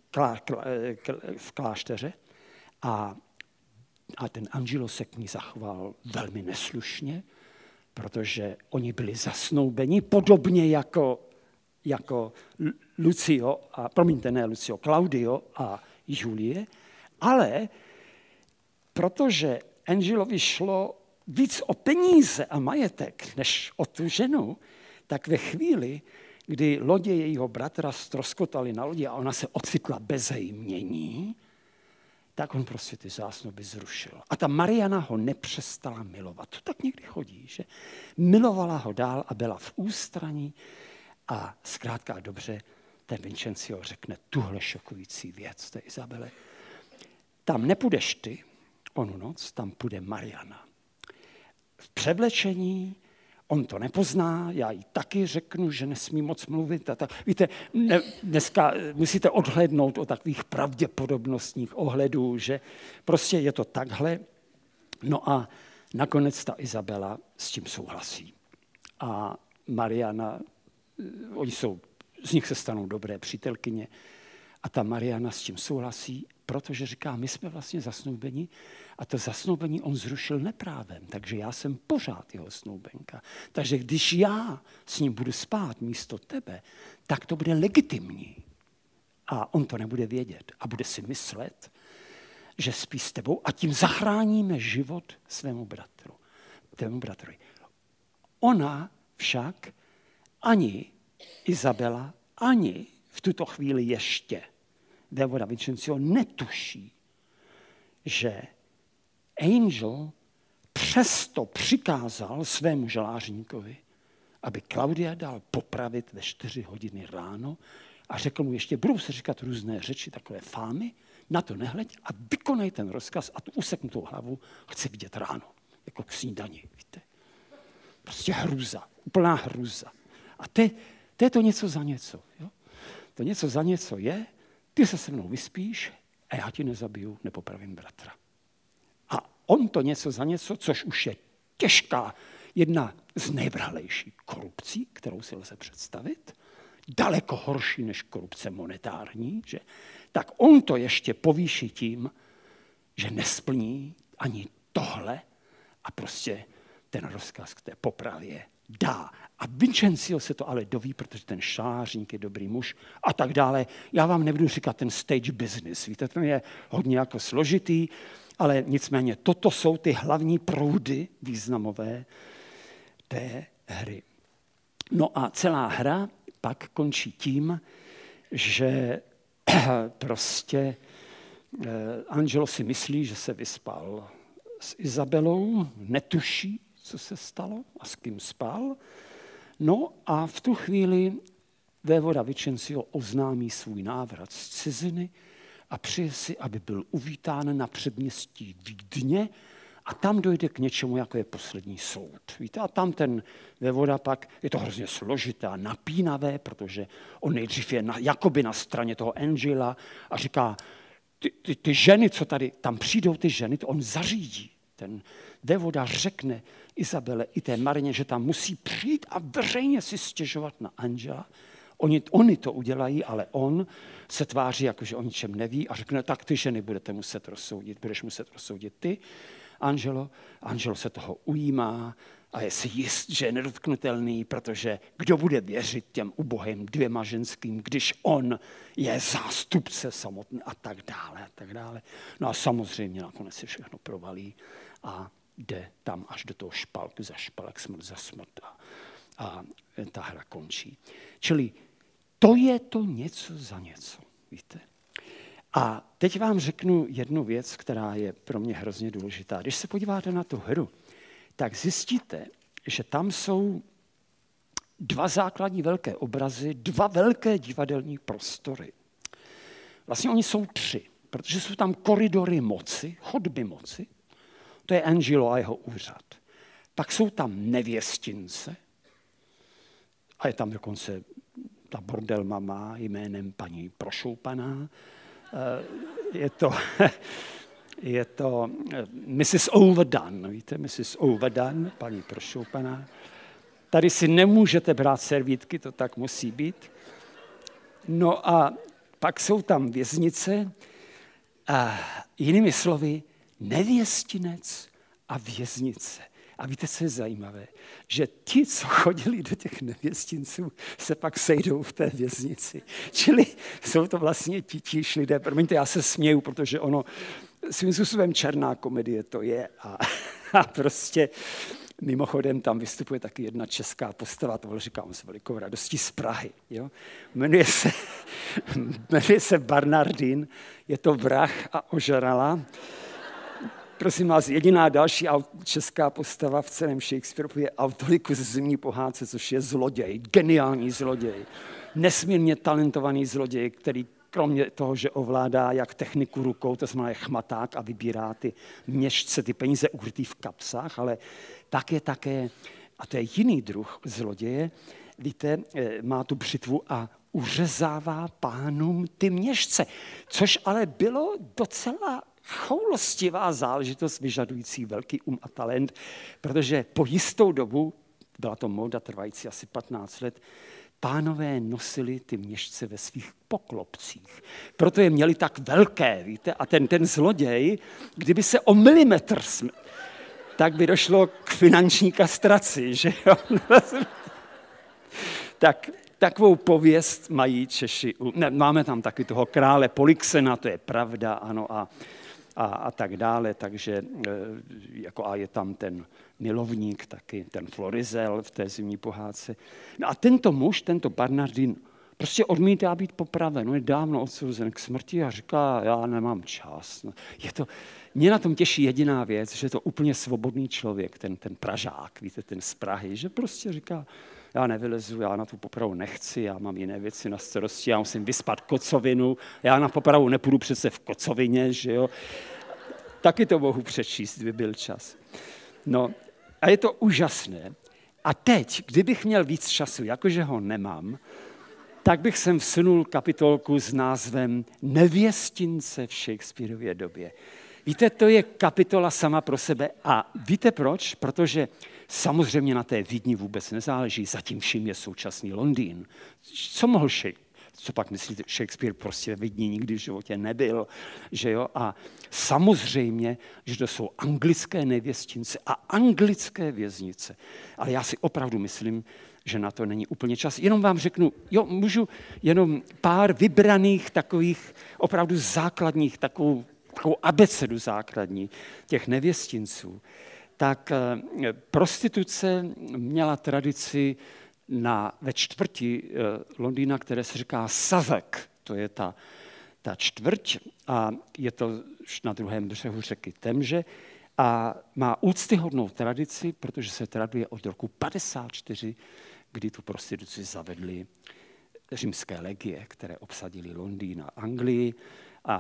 V klášteře. A ten Angelo se k ní zachoval velmi neslušně, protože oni byli zasnoubeni, podobně jako Lucio, Claudio a Julie, ale protože Angelovi šlo víc o peníze a majetek, než o tu ženu, tak ve chvíli, kdy lodě jejího bratra ztroskotaly na lodi a ona se ocitla bez jmění, tak on prostě ty zásnuby zrušil. A ta Mariana ho nepřestala milovat. To tak někdy chodí, že? Milovala ho dál a byla v ústraní a zkrátka a dobře ten Vincenzo řekne tuhle šokující věc, té Izabele. Tam nepůjdeš ty, onu noc, tam půjde Mariana. V převlečení, on to nepozná, já jí taky řeknu, že nesmí moc mluvit. Víte, dneska musíte odhlédnout od takových pravděpodobnostních ohledů, že prostě je to takhle. No a nakonec ta Izabela s tím souhlasí. A Mariana, z nich se stanou dobré přítelkyně a ta Mariana s tím souhlasí, protože říká, my jsme vlastně zasnoubeni a to zasnoubení on zrušil neprávem, takže já jsem pořád jeho snoubenka. Takže když já s ním budu spát místo tebe, tak to bude legitimní. A on to nebude vědět a bude si myslet, že spí s tebou a tím zachráníme život svému bratrovi. Ona však ani Izabela, ani v tuto chvíli ještě vévoda Vincenzo netuší, že Angel přesto přikázal svému žalářníkovi, aby Claudia dal popravit ve 4 hodiny ráno a řekl mu ještě, budou se říkat různé řeči, takové fámy, na to nehleď a vykonej ten rozkaz a tu useknutou hlavu chci vidět ráno, jako k snídani, víte. Prostě hrůza, úplná hrůza. A to je to něco za něco. Jo? To něco za něco je, ty se mnou vyspíš a já ti nezabiju, nepopravím bratra. A on to něco za něco, což už je těžká, jedna z nejvrhlejších korupcí, kterou si lze představit, daleko horší než korupce monetární, že? Tak on to ještě povýší tím, že nesplní ani tohle a prostě ten rozkaz k té popravě dá. A Vincenzo se to ale doví, protože ten šalářník je dobrý muž a tak dále. Já vám nebudu říkat ten stage business, víte, to je hodně jako složitý, ale nicméně toto jsou ty hlavní proudy významové té hry. No a celá hra pak končí tím, že prostě Angelo si myslí, že se vyspal s Izabelou, netuší, co se stalo a s kým spal. No a v tu chvíli vévoda Vincenzo oznámí svůj návrat z ciziny a přeje si, aby byl uvítán na předměstí Vídně a tam dojde k něčemu, jako je poslední soud. Víte, a tam ten vévoda pak, je to hrozně složité a napínavé, protože on nejdřív je jakoby na straně toho Angela a říká, ty ženy, co tady, tam přijdou ty ženy, to on zařídí. Ten vévoda řekne Izabele i té Marině, že tam musí přijít a veřejně si stěžovat na Angela. Oni to udělají, ale on se tváří, jako že o ničem neví a řekne, tak ty ženy budeš muset rozsoudit ty, Angelo. Angelo se toho ujímá a je si jist, že je nedotknutelný, protože kdo bude věřit těm ubohým 2 ženským, když on je zástupce samotný a tak dále, a tak dále. No a samozřejmě nakonec se všechno provalí a jde tam až do toho špalku za špalek, smrt za smrt a ta hra končí. Čili to je to něco za něco, víte. A teď vám řeknu jednu věc, která je pro mě hrozně důležitá. Když se podíváte na tu hru, tak zjistíte, že tam jsou 2 základní velké obrazy, 2 velké divadelní prostory. Vlastně oni jsou 3, protože jsou tam koridory moci, chodby moci, to je Angelo a jeho úřad. Pak jsou tam nevěstince a je tam dokonce ta bordel mama jménem paní Prošoupaná. Je to Mrs. Overdone, víte, Mrs. Overdone, paní Prošoupaná. Tady si nemůžete brát servítky, to tak musí být. No a pak jsou tam věznice, a jinými slovy, nevěstinec a věznice. A víte, co je zajímavé? Že ti, co chodili do těch nevěstinců, se pak sejdou v té věznici. Čili jsou to vlastně titíž lidé. Promiňte, já se směju, protože ono svým způsobem černá komedie to je. A prostě mimochodem tam vystupuje taky jedna česká postava, tohle říkám s velikou radostí, z Prahy. Jo? Jmenuje se Bernardín, je to vrah a ožrala. Prosím vás, jediná další česká postava v celém Shakespeareovi je Autolycus z Zimní pohádce, což je zloděj, geniální zloděj, nesmírně talentovaný zloděj, který kromě toho, že ovládá jak techniku rukou, to znamená je chmaták a vybírá ty měšce, ty peníze ukrytý v kapsách, ale tak je také, a to je jiný druh zloděje, víte, má tu břitvu a uřezává pánům ty měšce, což ale bylo docela choulostivá záležitost vyžadující velký a talent, protože po jistou dobu, byla to móda trvající asi 15 let, pánové nosili ty měšce ve svých poklopcích. Proto je měli tak velké, víte, a ten zloděj, kdyby se o milimetr tak by došlo k finanční kastraci, že jo? Tak takovou pověst mají Češi. Máme tam taky toho krále Polixena, to je pravda, ano, a tak dále, takže jako a je tam ten milovník taky, ten Florizel v té Zimní pohádce. No a tento muž, tento Bernardín, prostě odmítá být popraven, on je dávno odsouzen k smrti a říká, já nemám čas. No, mě na tom těší jediná věc, že je to úplně svobodný člověk, ten Pražák, víte, ten z Prahy, že prostě říká, já nevylezu, já na tu popravu nechci, já mám jiné věci na starosti, já musím vyspat kocovinu, já na popravu nepůjdu přece v kocovině, že jo. Taky to mohu přečíst, kdyby byl čas. No a je to úžasné. A teď, kdybych měl víc času, jakože ho nemám, tak bych sem vsunul kapitolku s názvem Nevěstince v Shakespearově době. Víte, to je kapitola sama pro sebe. A víte proč? Protože samozřejmě na té Vídni vůbec nezáleží. Zatím vším je současný Londýn. Co pak myslíte, Shakespeare prostě ve Vídni nikdy v životě nebyl, že jo? A samozřejmě, že to jsou anglické nevěstince a anglické věznice. Ale já si opravdu myslím, že na to není úplně čas. Jenom vám řeknu, můžu jenom pár vybraných takových opravdu základních, takovou abecedu základní těch nevěstinců. Tak prostituce měla tradici ve čtvrti Londýna, které se říká Southwark, to je ta čtvrť a je to na druhém břehu řeky Temže a má úctyhodnou tradici, protože se traduje od roku 54, kdy tu prostituci zavedly římské legie, které obsadily Londýn a Anglii a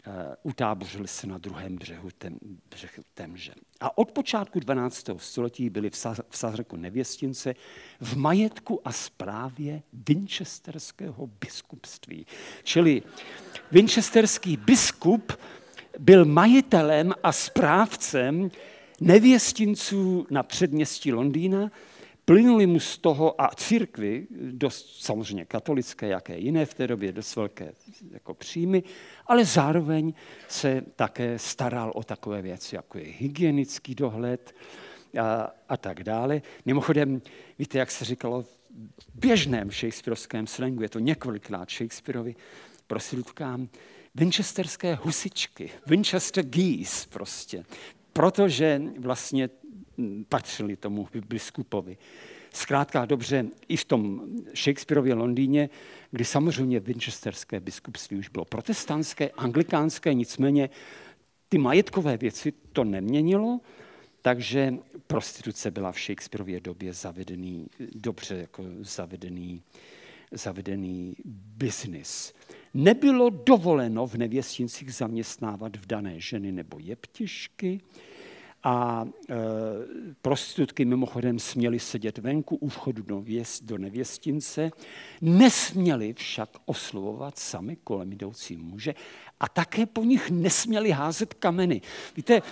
utábořili se na druhém břehu Temže. A od počátku 12. století byli v Sázraku nevěstince v majetku a správě winchesterského biskupství. Čili winchesterský biskup byl majitelem a správcem nevěstinců na předměstí Londýna, plynuli mu z toho a církvi, dost samozřejmě katolické, jaké jiné v té době, dost velké jako příjmy, ale zároveň se také staral o takové věci, jako je hygienický dohled a tak dále. Mimochodem, víte, jak se říkalo v běžném shakespearovském slangu, je to několikrát Shakespearovi prostitutkám, winchesterské husičky, Winchester geese prostě, protože vlastně patřili tomu biskupovi. Zkrátka dobře, i v tom Shakespearově Londýně, kdy samozřejmě winchesterské biskupství už bylo protestantské, anglikánské, nicméně ty majetkové věci to neměnilo, takže prostituce byla v Shakespearově době zavedený biznis. Nebylo dovoleno v nevěstincích zaměstnávat vdané ženy nebo jeptišky a prostitutky mimochodem směly sedět venku u vchodu do nevěstince, nesměly však oslovovat sami kolem jdoucí muže a také po nich nesměli házet kameny. Víte,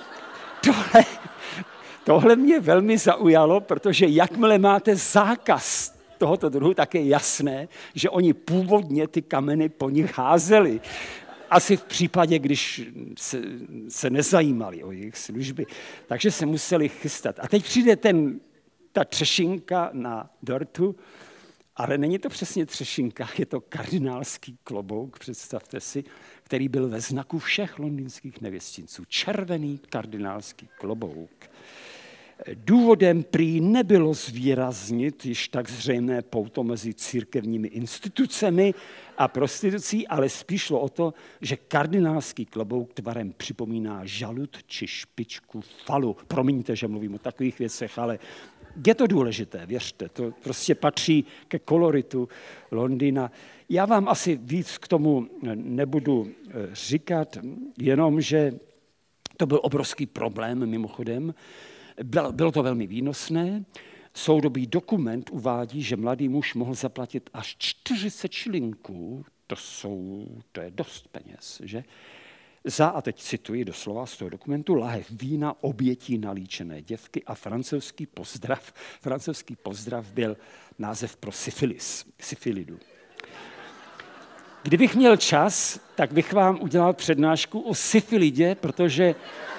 tohle mě velmi zaujalo, protože jakmile máte zákaz tohoto druhu, tak je jasné, že oni původně ty kameny po nich házeli. Asi v případě, když se nezajímali o jejich služby. Takže se museli chystat. A teď přijde ta třešinka na dortu, ale není to přesně třešinka, je to kardinálský klobouk, představte si, který byl ve znaku všech londýnských nevěstinců. Červený kardinálský klobouk. Důvodem prý nebylo zvýraznit již tak zřejmé pouto mezi církevními institucemi a prostitucí, ale spíš šlo o to, že kardinálský klobouk tvarem připomíná žalud či špičku falu. Promiňte, že mluvím o takových věcech, ale je to důležité, věřte, to prostě patří ke koloritu Londýna. Já vám asi víc k tomu nebudu říkat, jenom že to byl obrovský problém mimochodem. Bylo to velmi výnosné. Soudobý dokument uvádí, že mladý muž mohl zaplatit až 40 šilinků, to je dost peněz, že? A teď cituji doslova z toho dokumentu, lahev vína obětí nalíčené děvky a francouzský pozdrav byl název pro syfilidu. Kdybych měl čas, tak bych vám udělal přednášku o syfilidě, protože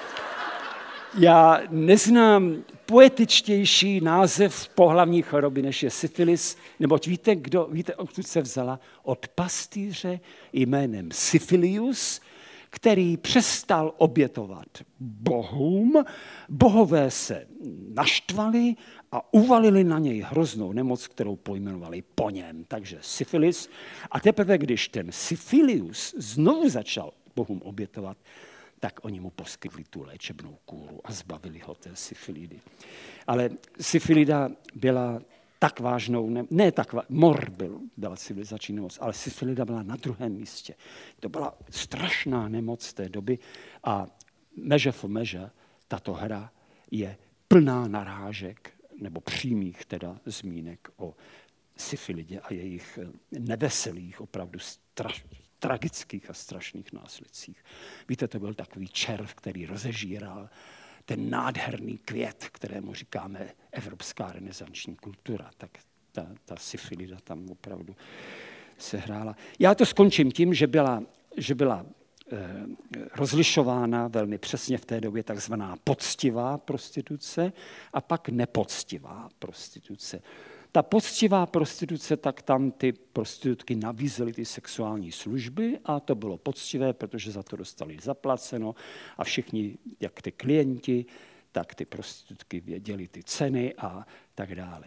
já neznám poetičtější název pohlavní choroby, než je syfilis, neboť víte, odkud se vzala? Od pastýře jménem Syphilius, který přestal obětovat bohům, bohové se naštvali a uvalili na něj hroznou nemoc, kterou pojmenovali po něm. Takže syfilis. A teprve, když ten Syphilius znovu začal bohům obětovat, tak oni mu poskytli tu léčebnou kůru a zbavili ho té syfilidy. Ale syfilida byla tak vážnou, mor byla civilizační nemoc, ale syfilida byla na druhém místě. To byla strašná nemoc té doby a Measure for Measure, tato hra, je plná narážek, nebo přímých teda zmínek o syfilidě a jejich neveselých, opravdu tragických a strašných následcích. Víte, to byl takový červ, který rozežíral ten nádherný květ, kterému říkáme evropská renesanční kultura, tak ta syfilida tam opravdu se hrála. Já to skončím tím, že byla rozlišována velmi přesně v té době takzvaná poctivá prostituce a pak nepoctivá prostituce. Ta poctivá prostituce, tak tam ty prostitutky nabízely ty sexuální služby a to bylo poctivé, protože za to dostali zaplaceno a všichni, jak ty klienti, tak ty prostitutky věděli ty ceny a tak dále.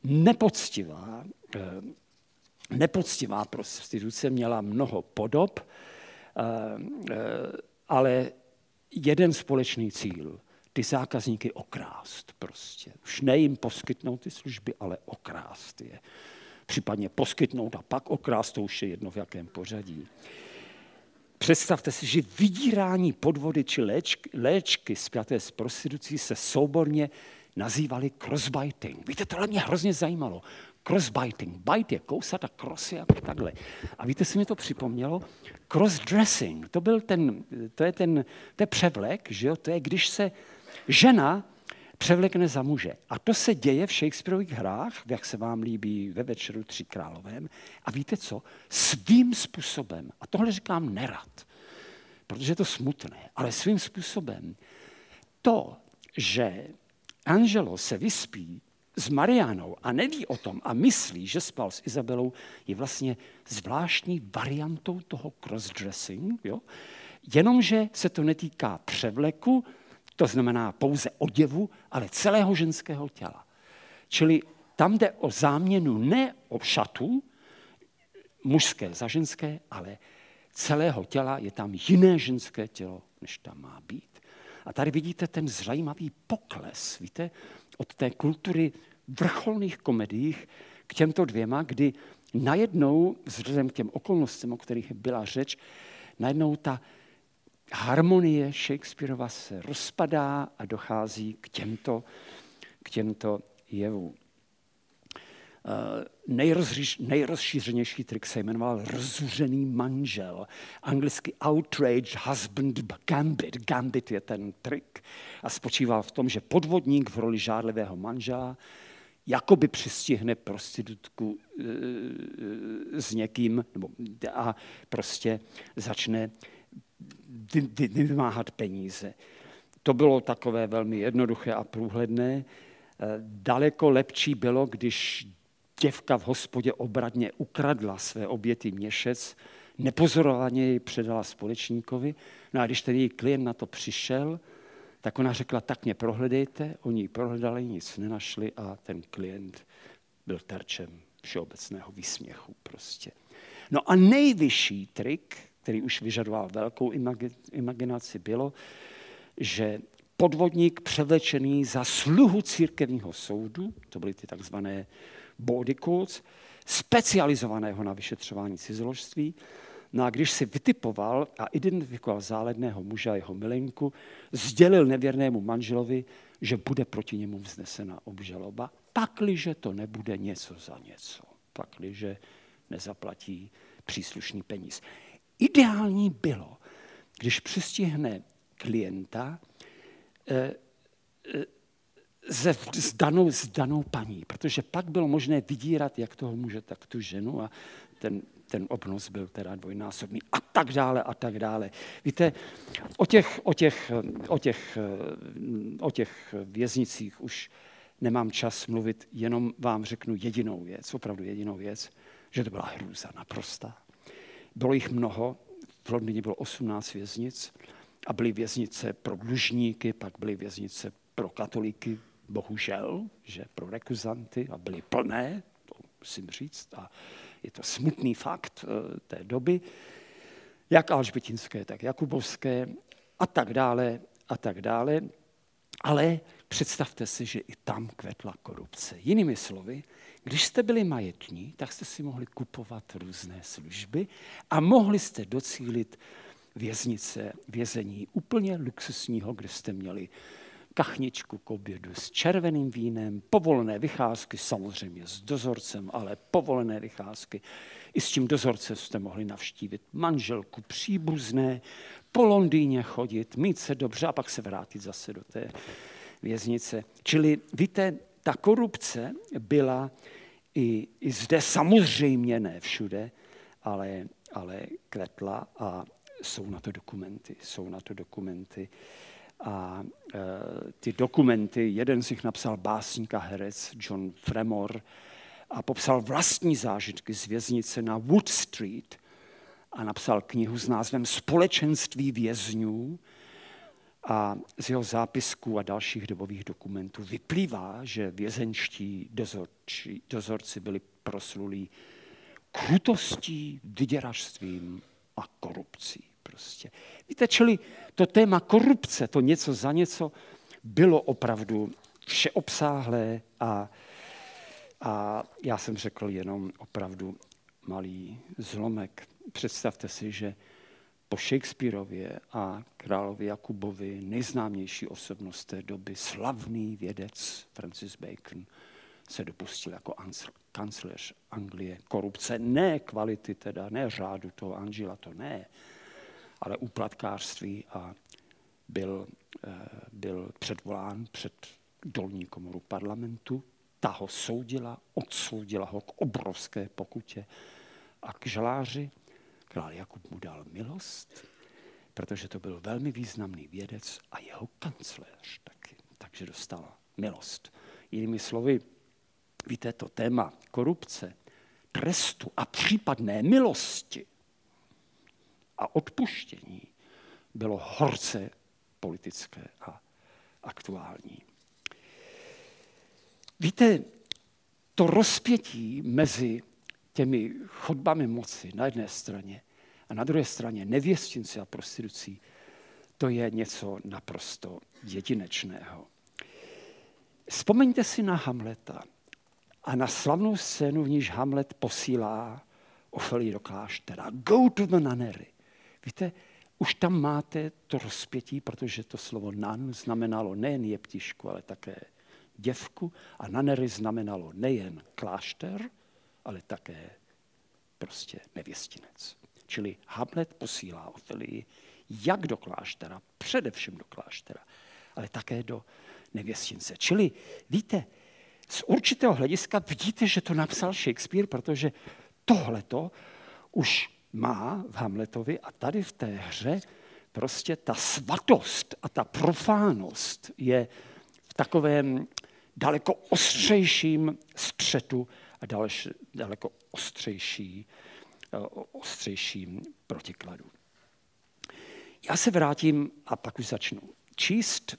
Nepoctivá prostituce měla mnoho podob, ale jeden společný cíl, ty zákazníky okrást prostě. Už ne jim poskytnout ty služby, ale okrást je. Případně poskytnout a pak okrást, to už je jedno v jakém pořadí. Představte si, že vydírání, podvody či léčky spjaté s prostitucí se souborně nazývali crossbiting. Víte, tohle mě hrozně zajímalo. Crossbiting. Bite je kousat a cross je jako takhle. A víte, si mi to připomnělo? Crossdressing. To je převlek, že jo? To je, když se žena převlekne za muže. A to se děje v Shakespearových hrách, jak se vám líbí ve Večeru 3 královém. A víte co? Svým způsobem, a tohle říkám nerad, protože je to smutné, ale svým způsobem to, že Angelo se vyspí s Marianou a neví o tom a myslí, že spal s Izabelou, je vlastně zvláštní variantou toho crossdressing, jo? Jenomže se to netýká převleku, to znamená pouze oděvu, ale celého ženského těla. Čili tam jde o záměnu ne o šatu, mužské za ženské, ale celého těla, je tam jiné ženské tělo, než tam má být. A tady vidíte ten zajímavý pokles, víte, od té kultury vrcholných komediích k těmto dvěma, kdy najednou, vzhledem k těm okolnostem, o kterých byla řeč, najednou ta harmonie Shakespearova se rozpadá a dochází k těmto jevům. Nejrozšířenější trik se jmenoval rozuřený manžel. Anglicky outraged husband gambit. Gambit je ten trik a spočíval v tom, že podvodník v roli žádlivého manžela jakoby přistihne prostitutku s někým a prostě začne vymáhat peníze. To bylo takové velmi jednoduché a průhledné. Daleko lepší bylo, když děvka v hospodě obradně ukradla své oběti měšec, nepozorovaně ji předala společníkovi. No a když ten její klient na to přišel, tak ona řekla, tak mě prohledejte. Oni ji prohledali, nic nenašli a ten klient byl terčem všeobecného výsměchu prostě. No a nejvyšší trik, který už vyžadoval velkou imaginaci, bylo, že podvodník převlečený za sluhu církevního soudu, to byly ty takzvané body courts, specializovaného na vyšetřování cizoložství, no a když si vytipoval a identifikoval záledného muže a jeho milenku, sdělil nevěrnému manželovi, že bude proti němu vznesena obžaloba, pakliže to nebude něco za něco, pakliže nezaplatí příslušný peníz. Ideální bylo, když přistihne klienta s danou paní, protože pak bylo možné vydírat jak toho muže, tak tu ženu a ten obnos byl teda dvojnásobný a tak dále a tak dále. Víte, o těch věznicích už nemám čas mluvit, jenom vám řeknu jedinou věc, opravdu jedinou věc, že to byla hrůza naprostá. Bylo jich mnoho, v Londýně bylo 18 věznic a byly věznice pro dlužníky, pak byly věznice pro katolíky, bohužel, že pro rekuzanty a byly plné, to musím říct, a je to smutný fakt té doby, jak alžbětinské, tak jakubovské a tak dále, ale představte si, že i tam kvetla korupce. Jinými slovy, když jste byli majetní, tak jste si mohli kupovat různé služby a mohli jste docílit vězení úplně luxusního, kde jste měli kachničku k obědu s červeným vínem, povolené vycházky, samozřejmě s dozorcem, ale povolené vycházky. I s tím dozorcem jste mohli navštívit manželku, příbuzné, po Londýně chodit, mít se dobře a pak se vrátit zase do té věznice. Čili víte, ta korupce byla i zde samozřejmě ne všude, ale kvetla a jsou na to dokumenty. A ty dokumenty, jeden z nich napsal básník a herec John Fremore a popsal vlastní zážitky z věznice na Wood Street a napsal knihu s názvem Společenství vězňů a z jeho zápisků a dalších dobových dokumentů vyplývá, že vězeňští dozorci byli proslulí krutostí, vyděračstvím a korupcí. Prostě. Víte, čili to téma korupce, to něco za něco, bylo opravdu všeobsáhlé a já jsem řekl jenom opravdu malý zlomek. Představte si, že po Shakespeareově a královi Jakubovi nejznámější osobnost té doby, slavný vědec Francis Bacon, se dopustil jako kancléř Anglie korupce, ne kvality teda, ne řádu toho Angela, to ne, ale úplatkářství a byl předvolán před dolní komoru parlamentu. Ta ho soudila, odsoudila ho k obrovské pokutě a k žaláři. Král Jakub mu dal milost, protože to byl velmi významný vědec a jeho kancléř taky, takže dostal milost. Jinými slovy, víte, to téma korupce, trestu a případné milosti a odpuštění bylo horce politické a aktuální. Víte, to rozpětí mezi těmi chodbami moci na jedné straně a na druhé straně nevěstinci a prostitucí, to je něco naprosto jedinečného. Vzpomeňte si na Hamleta a na slavnou scénu, v níž Hamlet posílá Ofelii do kláštera. Go to the nunnery. Víte, už tam máte to rozpětí, protože to slovo nun znamenalo nejen jeptišku, ale také děvku a nunnery znamenalo nejen klášter, ale také prostě nevěstinec. Čili Hamlet posílá Ofelii jak do kláštera, především do kláštera, ale také do nevěstince. Čili víte, z určitého hlediska vidíte, že to napsal Shakespeare, protože tohleto už má v Hamletovi a tady v té hře prostě ta svatost a ta profánost je v takovém daleko ostřejším střetu a daleko ostřejším protikladu. Já se vrátím a pak už začnu číst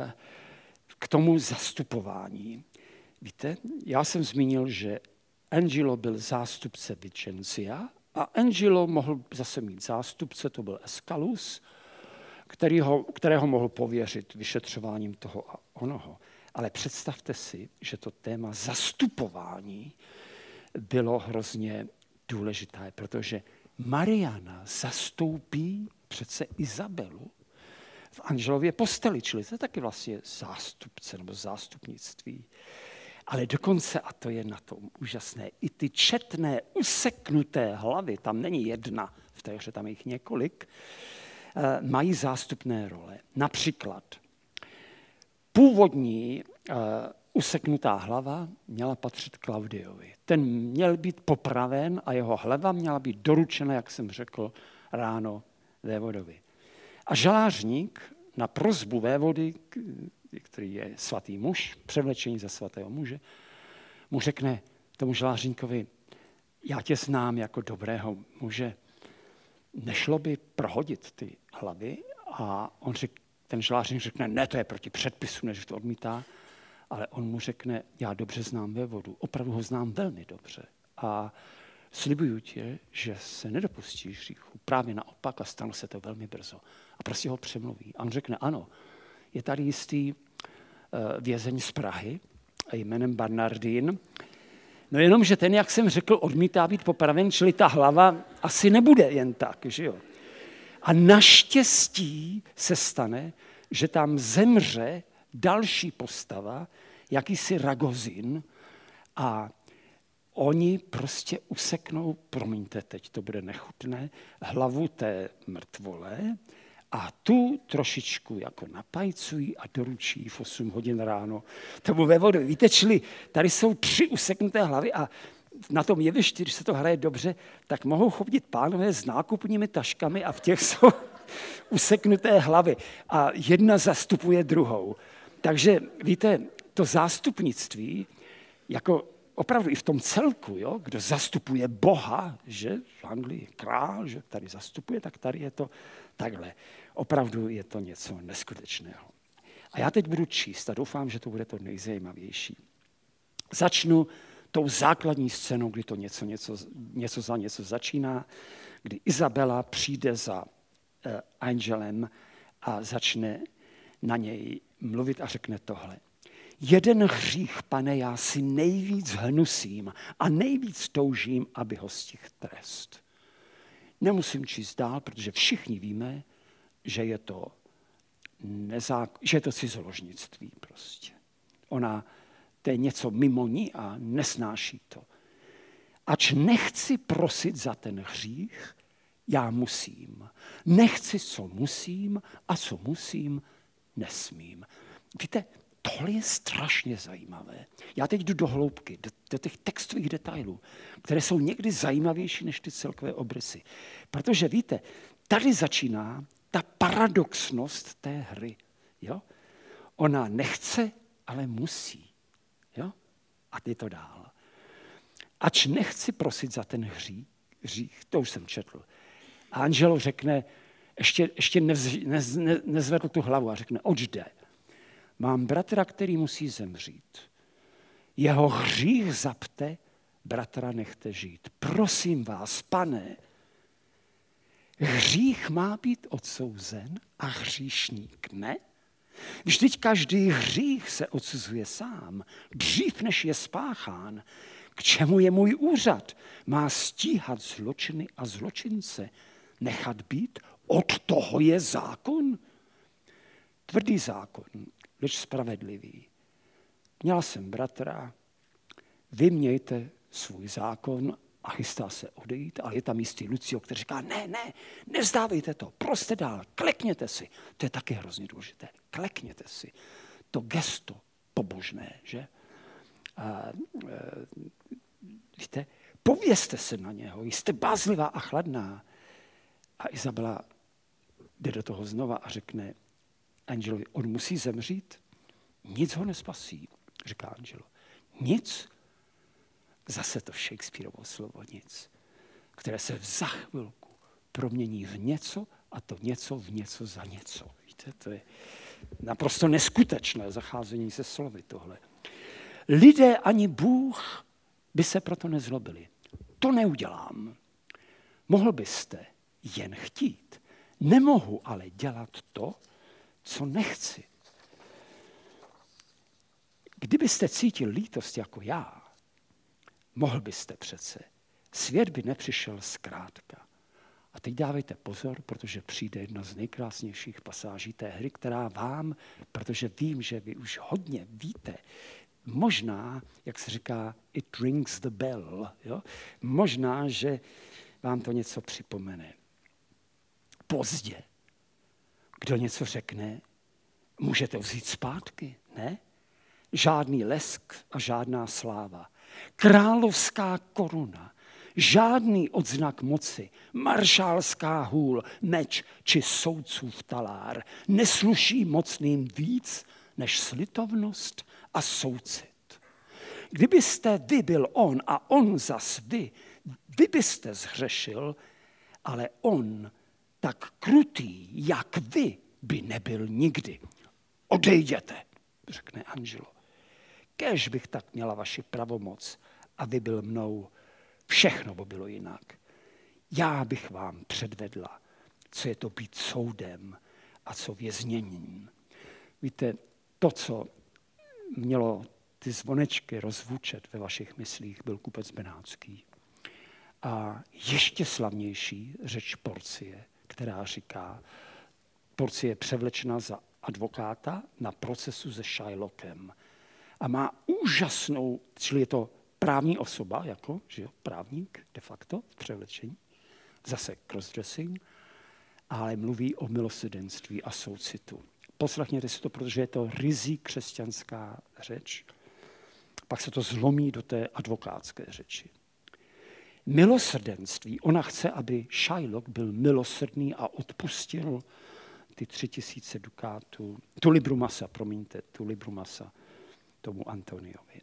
k tomu zastupování. Víte, já jsem zmínil, že Angelo byl zástupce Vicentia a Angelo mohl zase mít zástupce, to byl Escalus, kterého mohl pověřit vyšetřováním toho a onoho. Ale představte si, že to téma zastupování bylo hrozně důležité, protože Mariana zastoupí přece Izabelu v Angelově posteli, čili to je taky vlastně zástupce nebo zástupnictví. Ale dokonce, a to je na tom úžasné, i ty četné, useknuté hlavy, tam není jedna, v té hře tam jich několik, mají zástupné role. Například původní useknutá hlava měla patřit Klaudiovi. Ten měl být popraven a jeho hlava měla být doručena, jak jsem řekl, ráno vévodovi. A žalářník na prosbu vévody, který je svatý muž, převlečení za svatého muže, mu řekne tomu žalářníkovi, já tě znám jako dobrého muže, nešlo by prohodit ty hlavy? A ten žalářník řekne, ne, to je proti předpisu, než to odmítá, ale on mu řekne, já dobře znám vévodu, opravdu ho znám velmi dobře a slibuju tě, že se nedopustíš hříchu, právě naopak a stane se to velmi brzo. A prostě ho přemluví. A on řekne, ano, je tady jistý vězeň z Prahy jménem Bernardín, no jenom, že ten, jak jsem řekl, odmítá být popraven, čili ta hlava asi nebude jen tak, že jo. A naštěstí se stane, že tam zemře další postava, jakýsi Ragozin, a oni prostě useknou, promiňte, teď to bude nechutné, hlavu té mrtvole a tu trošičku jako napajcují a doručí v 8 hodin ráno tomu vévodovi. Víte, čili tady jsou 3 useknuté hlavy a na tom jevišti, když se to hraje dobře, tak mohou chodit pánové s nákupními taškami a v těch jsou useknuté hlavy a jedna zastupuje druhou. Takže víte, to zástupnictví, jako opravdu i v tom celku, jo, kdo zastupuje Boha, že v Anglii král, že tady zastupuje, tak tady je to takhle. Opravdu je to něco neskutečného. A já teď budu číst a doufám, že to bude to nejzajímavější. Začnu tou základní scénou, kdy to něco za něco začíná, kdy Izabela přijde za Angelem a začne na něj mluvit a řekne tohle. Jeden hřích, pane, já si nejvíc hnusím a nejvíc toužím, aby ho stihl trest. Nemusím číst dál, protože všichni víme, že je to cizoložnictví prostě. To je něco mimo ní a nesnáší to. Ač nechci prosit za ten hřích, já musím. Nechci, co musím, a co musím, nesmím. Víte, tohle je strašně zajímavé. Já teď jdu do hloubky, do těch textových detailů, které jsou někdy zajímavější než ty celkové obrysy. Protože víte, tady začíná ta paradoxnost té hry. Jo? Ona nechce, ale musí. Jo? A je to dál. Ač nechci prosit za ten hřích, to už jsem četl. A Angelo řekne, ještě nezvedl tu hlavu a řekne, oč jde? Mám bratra, který musí zemřít. Jeho hřích zapte, bratra nechte žít. Prosím vás, Pane, hřích má být odsouzen a hříšník ne? Vždyť každý hřích se odsuzuje sám, dřív než je spáchán. K čemu je můj úřad? Má stíhat zločiny a zločince. Nechat být? Od toho je zákon? Tvrdý zákon, leč spravedlivý. Měla jsem bratra, vy mějte svůj zákon a chystá se odejít, ale je tam jistý Lucio, který říká, ne, nevzdávejte to, prostě dál, klekněte si. To je taky hrozně důležité, klekněte si. To gesto pobožné, že? Víte, povězte se na něho, jste bázlivá a chladná. A Izabela jde do toho znova a řekne Angelovi, on musí zemřít, nic ho nespasí, říká Angelo. Nic, zase to Shakespearovo slovo nic, které se za chvilku promění v něco a to něco v něco za něco. Víte, to je naprosto neskutečné zacházení se slovy tohle. Lidé ani Bůh by se proto nezlobili. To neudělám. Mohl byste jen chtít. Nemohu ale dělat to, co nechci. Kdybyste cítil lítost jako já, mohl byste přece. Svět by nepřišel zkrátka. A teď dávejte pozor, protože přijde jedna z nejkrásnějších pasáží té hry, která vám, protože vím, že vy už hodně víte, možná, jak se říká, it rings the bell. Jo? Možná, že vám to něco připomene. Pozdě. Kdo něco řekne, můžete vzít zpátky, ne? Žádný lesk a žádná sláva. Královská koruna, žádný odznak moci, maršálská hůl, meč či soudcův talár nesluší mocným víc než slitovnost a soucit. Kdybyste vy byl on a on zas vy byste zhřešil, ale on tak krutý, jak vy, by nebyl nikdy. Odejděte, řekne Angelo. Kéž bych tak měla vaši pravomoc a vy byl mnou, všechno by bylo jinak. Já bych vám předvedla, co je to být soudem a co vězněním. Víte, to, co mělo ty zvonečky rozvučet ve vašich myslích, byl kupec Benátský. A ještě slavnější řeč Porcie, která říká, Porcie je převlečena za advokáta na procesu se Shylockem. A má úžasnou, čili je to právní osoba, jako, že jo, právník de facto v převlečení, zase crossdressing, ale mluví o milosrdenství a soucitu. Poslechněte si to, protože je to ryzí křesťanská řeč. Pak se to zlomí do té advokátské řeči. Milosrdenství, ona chce, aby Shylock byl milosrdný a odpustil ty 3000 dukátů, tu libru masa tomu Antoniovi.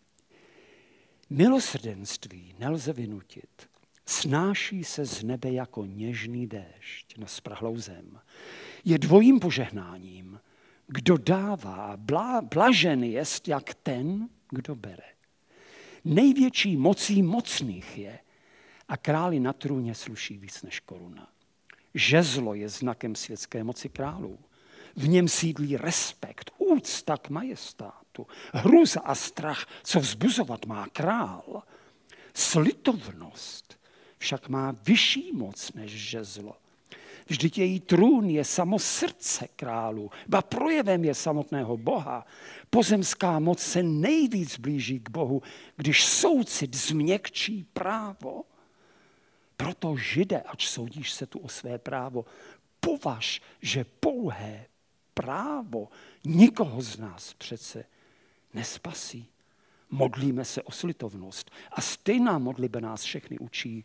Milosrdenství nelze vynutit. Snáší se z nebe jako něžný déšť na sprahlou zem. Je dvojím požehnáním. Kdo dává, blažen jest jak ten, kdo bere. Největší mocí mocných je a králi na trůně sluší víc než koruna. Žezlo je znakem světské moci králů. V něm sídlí respekt, úcta k majestátu, hrůza a strach, co vzbuzovat má král. Slitovnost však má vyšší moc než žezlo. Vždyť její trůn je samo srdce králu, ba projevem je samotného Boha. Pozemská moc se nejvíc blíží k Bohu, když soucit změkčí právo. Proto, Žide, ač soudíš se tu o své právo, považ, že pouhé právo nikoho z nás přece nespasí. Modlíme se o slitovnost a stejná modlitba nás všechny učí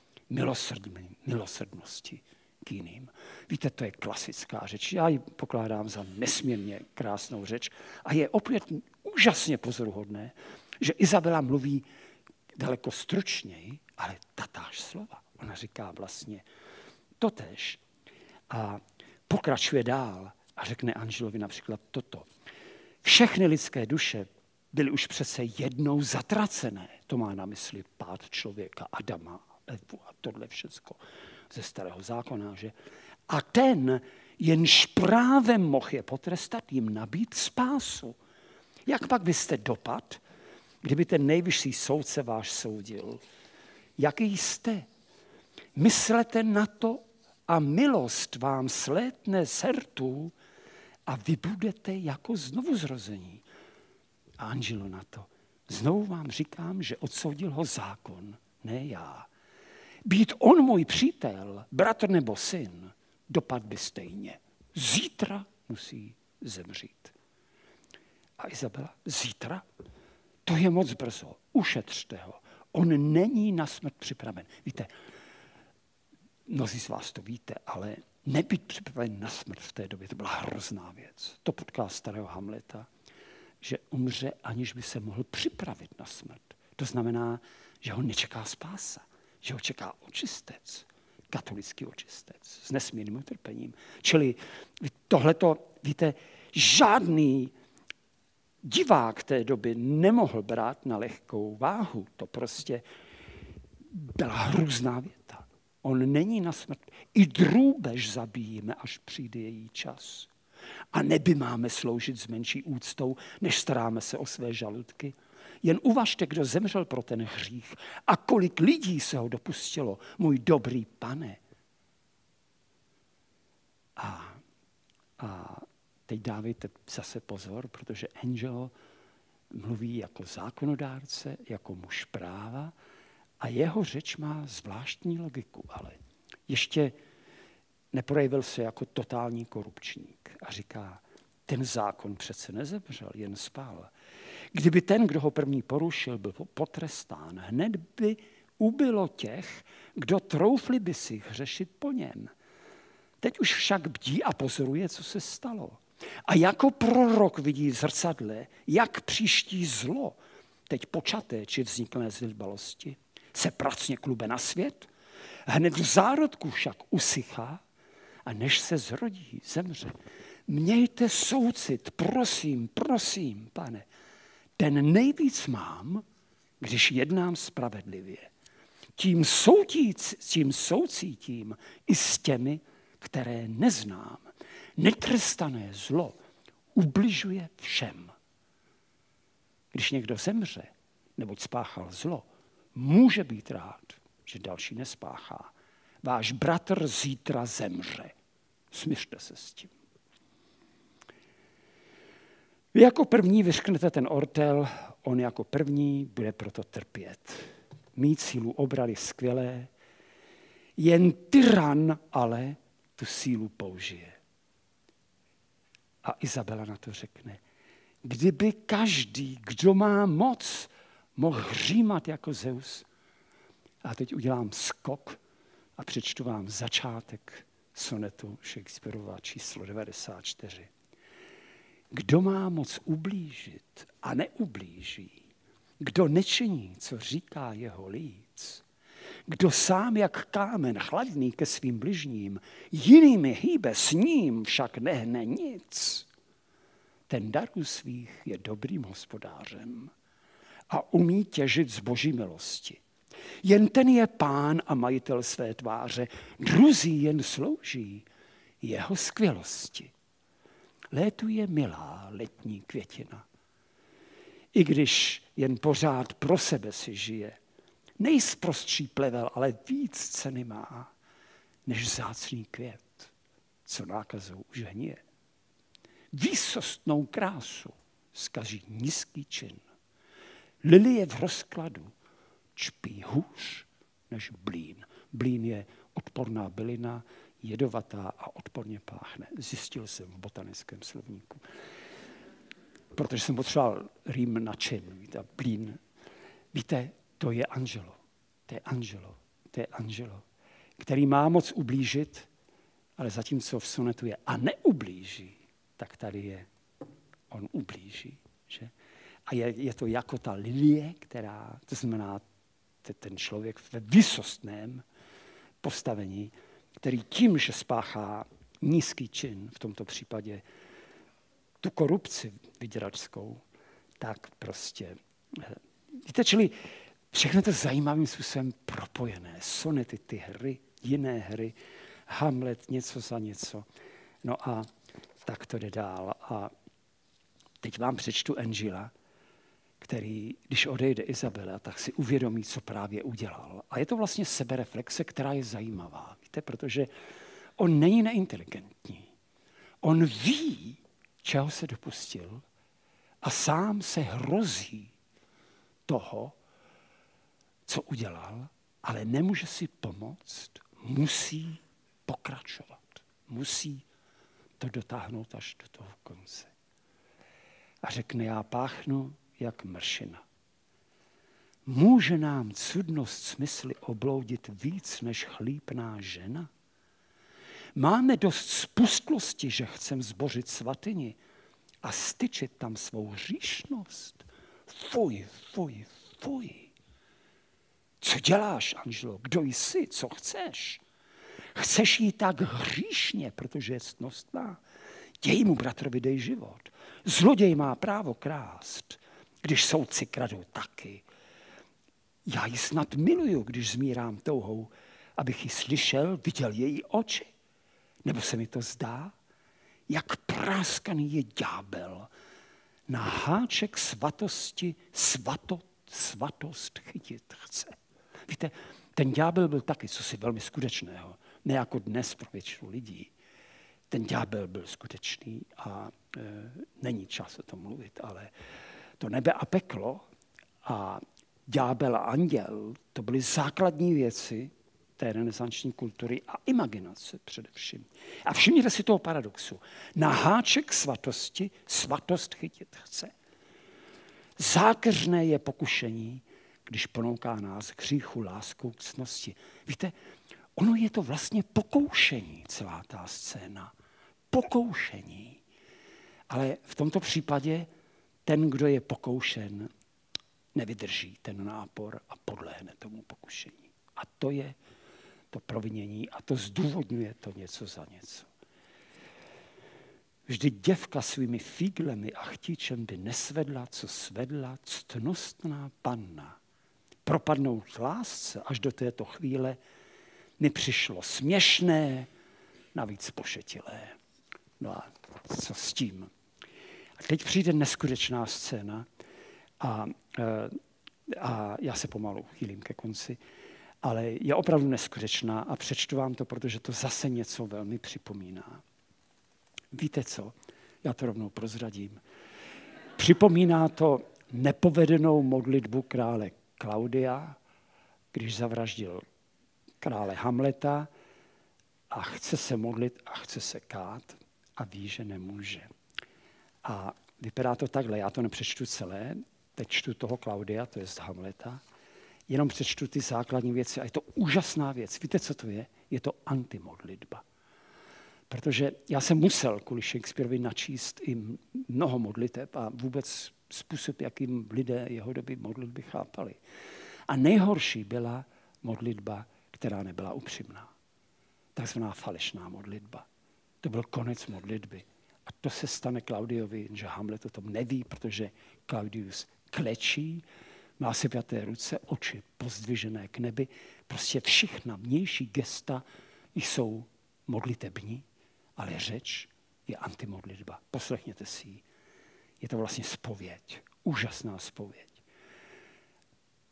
milosrdnosti k jiným. Víte, to je klasická řeč. Já ji pokládám za nesmírně krásnou řeč a je opět úžasně pozoruhodné, že Izabela mluví daleko stručněji, ale tatáž slova. Ona říká vlastně totéž a pokračuje dál a řekne Angelovi například toto. Všechny lidské duše byly už přece jednou zatracené. To má na mysli pád člověka, Adama, Evu a tohle všecko ze starého zákona, že? A ten jenž právem mohl je potrestat, jim nabít spásu. Jak pak byste dopad, kdyby ten nejvyšší soudce váš soudil? Jaký jste? Myslete na to a milost vám slétne z rtů a vy budete jako znovuzrození. A Angelo na to. Znovu vám říkám, že odsoudil ho zákon, ne já. Být on můj přítel, bratr nebo syn, dopad by stejně. Zítra musí zemřít. A Izabela, zítra? To je moc brzo, ušetřte ho. On není na smrt připraven. Víte, mnozí z vás to víte, ale nebýt připraven na smrt v té době, to byla hrozná věc. To potká starého Hamleta, že umře, aniž by se mohl připravit na smrt. To znamená, že ho nečeká spása, že ho čeká očistec, katolický očistec s nesmírným utrpením. Čili tohleto, víte, žádný divák té doby nemohl brát na lehkou váhu. To prostě byla hrůzná věta. On není na smrt. I drůbež zabijíme, až přijde její čas. A neby máme sloužit s menší úctou, než staráme se o své žaludky. Jen uvažte, kdo zemřel pro ten hřích a kolik lidí se ho dopustilo, můj dobrý pane. A teď dávejte zase pozor, protože Angelo mluví jako zákonodárce, jako muž práva a jeho řeč má zvláštní logiku, ale ještě neprojevil se jako totální korupčník a říká, ten zákon přece nezemřel, jen spal. Kdyby ten, kdo ho první porušil, byl potrestán, hned by ubylo těch, kdo troufli by si hřešit po něm. Teď už však bdí a pozoruje, co se stalo. A jako prorok vidí v zrcadle, jak příští zlo, teď počaté či vzniklé z nedbalosti, se pracně klube na svět, hned v zárodku však usychá a než se zrodí, zemře. Mějte soucit, prosím, prosím, pane. Ten nejvíc mám, když jednám spravedlivě. Tím soucítím i s těmi, které neznám. Netrestané zlo ubližuje všem. Když někdo zemře, neboť spáchal zlo, může být rád, že další nespáchá. Váš bratr zítra zemře. Smiřte se s tím. Vy jako první vyřknete ten ortel, on jako první bude proto trpět. Mít sílu obrany skvělé, jen tyran ale tu sílu použije. A Izabela na to řekne, kdyby každý, kdo má moc, mohl hřímat jako Zeus. A teď udělám skok a přečtu vám začátek sonetu Shakespearova číslo 94. Kdo má moc ublížit a neublíží, kdo nečiní, co říká jeho líc, kdo sám jak kámen chladný ke svým bližním, jinými hýbe, s ním však nehne nic, ten darů svých je dobrým hospodářem a umí těžit z boží milosti. Jen ten je pán a majitel své tváře, druzí jen slouží jeho skvělosti. Létu je milá letní květina. I když jen pořád pro sebe si žije, nejsprostší plevel, ale víc ceny má, než vzácný květ, co nákazou už hníje. Výsostnou krásu zkazí nízký čin. Lilie v rozkladu čpí hůř než blín. Blín je odporná bylina, jedovatá a odporně páchne. Zjistil jsem v botanickém slovníku. Protože jsem potřeboval rým na čin. Víte, blín. Víte, to je Angelo. To je Angelo. To je Angelo, který má moc ublížit, ale zatímco v sonetu je a neublíží, tak tady je on ublíží. Že? A je to jako ta lilie, která, to znamená ten člověk ve výsostném postavení, který tím, že spáchá nízký čin, v tomto případě tu korupci vyděračskou, tak prostě, víte, čili všechno to zajímavým způsobem propojené. Sonety, ty hry, jiné hry, Hamlet, něco za něco. No a tak to jde dál. A teď vám přečtu Angela, který, když odejde Izabela, tak si uvědomí, co právě udělal. A je to vlastně sebereflexe, která je zajímavá, víte, protože on není neinteligentní. On ví, čeho se dopustil a sám se hrozí toho, co udělal, ale nemůže si pomoct, musí pokračovat, musí to dotáhnout až do toho konce. A řekne, já páchnu jak mršina. Může nám cudnost smysly obloudit víc než chlípná žena? Máme dost spustlosti, že chcem zbořit svatyni a styčit tam svou hříšnost? Fuj, fuj, fuj. Co děláš, Angelo? Kdo jsi? Co chceš? Chceš jí tak hříšně, protože je ctnostná? Jejímu bratrovi dej život. Zloděj má právo krást, když soudci kradou taky. Já ji snad miluju, když zmírám touhou, abych ji slyšel, viděl její oči. Nebo se mi to zdá, jak práskaný je ďábel. Na háček svatosti svatost chytit chce. Víte, ten ďábel byl taky cosi velmi skutečného. Ne jako dnes pro většinu lidí. Ten ďábel byl skutečný a není čas o tom mluvit, ale to nebe a peklo a ďábel a anděl, to byly základní věci té renesanční kultury a imaginace především. A všimněte si toho paradoxu. Na háček svatosti svatost chytit chce. Zákeřné je pokušení, když ponouká nás k hříchu, láskou, k ctnosti. Víte, ono je to vlastně pokoušení, celá ta scéna. Pokoušení. Ale v tomto případě ten, kdo je pokoušen, nevydrží ten nápor a podlehne tomu pokušení. A to je to provinění a to zdůvodňuje to něco za něco. Vždyť děvka svými fíglemi a chtíčem by nesvedla, co svedla ctnostná panna. Propadnout lásce až do této chvíle mi přišlo směšné, navíc pošetilé. No a co s tím? A teď přijde neskutečná scéna a já se pomalu chýlím ke konci, ale je opravdu neskutečná a přečtu vám to, protože to zase něco velmi připomíná. Víte co? Já to rovnou prozradím. Připomíná to nepovedenou modlitbu krále Klaudia, když zavraždil krále Hamleta a chce se modlit a chce se kát a ví, že nemůže. A vypadá to takhle, já to nepřečtu celé, teď čtu toho Klaudia, to je z Hamleta, jenom přečtu ty základní věci a je to úžasná věc. Víte, co to je? Je to antimodlitba. Protože já jsem musel kvůli Shakespeareovi načíst i mnoho modliteb a vůbec způsob, jakým lidé jeho doby modlitby chápali. A nejhorší byla modlitba, která nebyla upřímná. Takzvaná falešná modlitba. To byl konec modlitby. A to se stane Klaudiovi, že Hamlet o tom neví, protože Claudius klečí, má sepjaté ruce, oči pozdvižené k nebi. Prostě všechna vnější gesta jsou modlitební, ale řeč je antimodlitba. Poslechněte si ji. Je to vlastně zpověď, úžasná zpověď.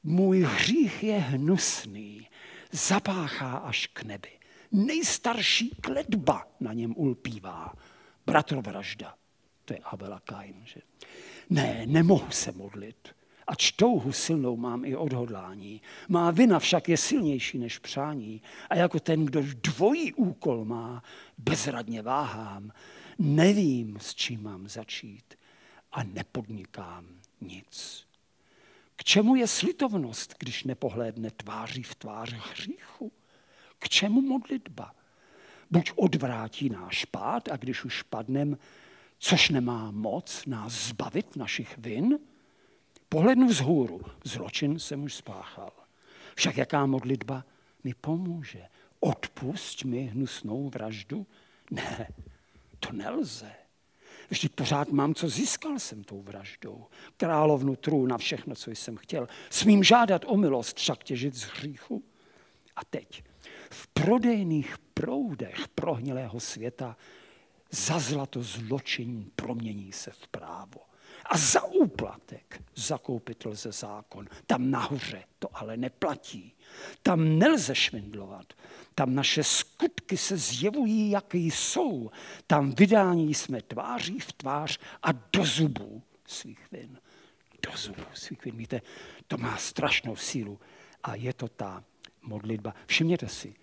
Můj hřích je hnusný, zapáchá až k nebi. Nejstarší kletba na něm ulpívá. Bratrovražda. To je Abel a Kain, že? Ne, nemohu se modlit. Ač touhu silnou mám i odhodlání. Má vina však je silnější než přání. A jako ten, kdo dvojí úkol má, bezradně váhám. Nevím, s čím mám začít a nepodnikám nic. K čemu je slitovnost, když nepohlédne tváří v tvář hříchu? K čemu modlitba? Buď odvrátí náš pád a když už padnem, což nemá moc nás zbavit našich vin? Pohlednu vzhůru, zločin jsem už spáchal. Však jaká modlitba mi pomůže? Odpusť mi hnusnou vraždu? Ne, to nelze. Vždyť pořád mám, co získal jsem tou vraždou. Královnu trůna, všechno, co jsem chtěl. Smím žádat o milost, však těžit z hříchu. A teď v prodejných proudech prohnilého světa za zlato zločin promění se v právo. A za úplatek zakoupit lze zákon. Tam nahoře to ale neplatí. Tam nelze švindlovat. Tam naše skutky se zjevují, jaké jsou. Tam vydání jsme tváří v tvář a do zubů svých vin. Do zubů svých vin. Víte, to má strašnou sílu. A je to ta modlitba. Všimněte si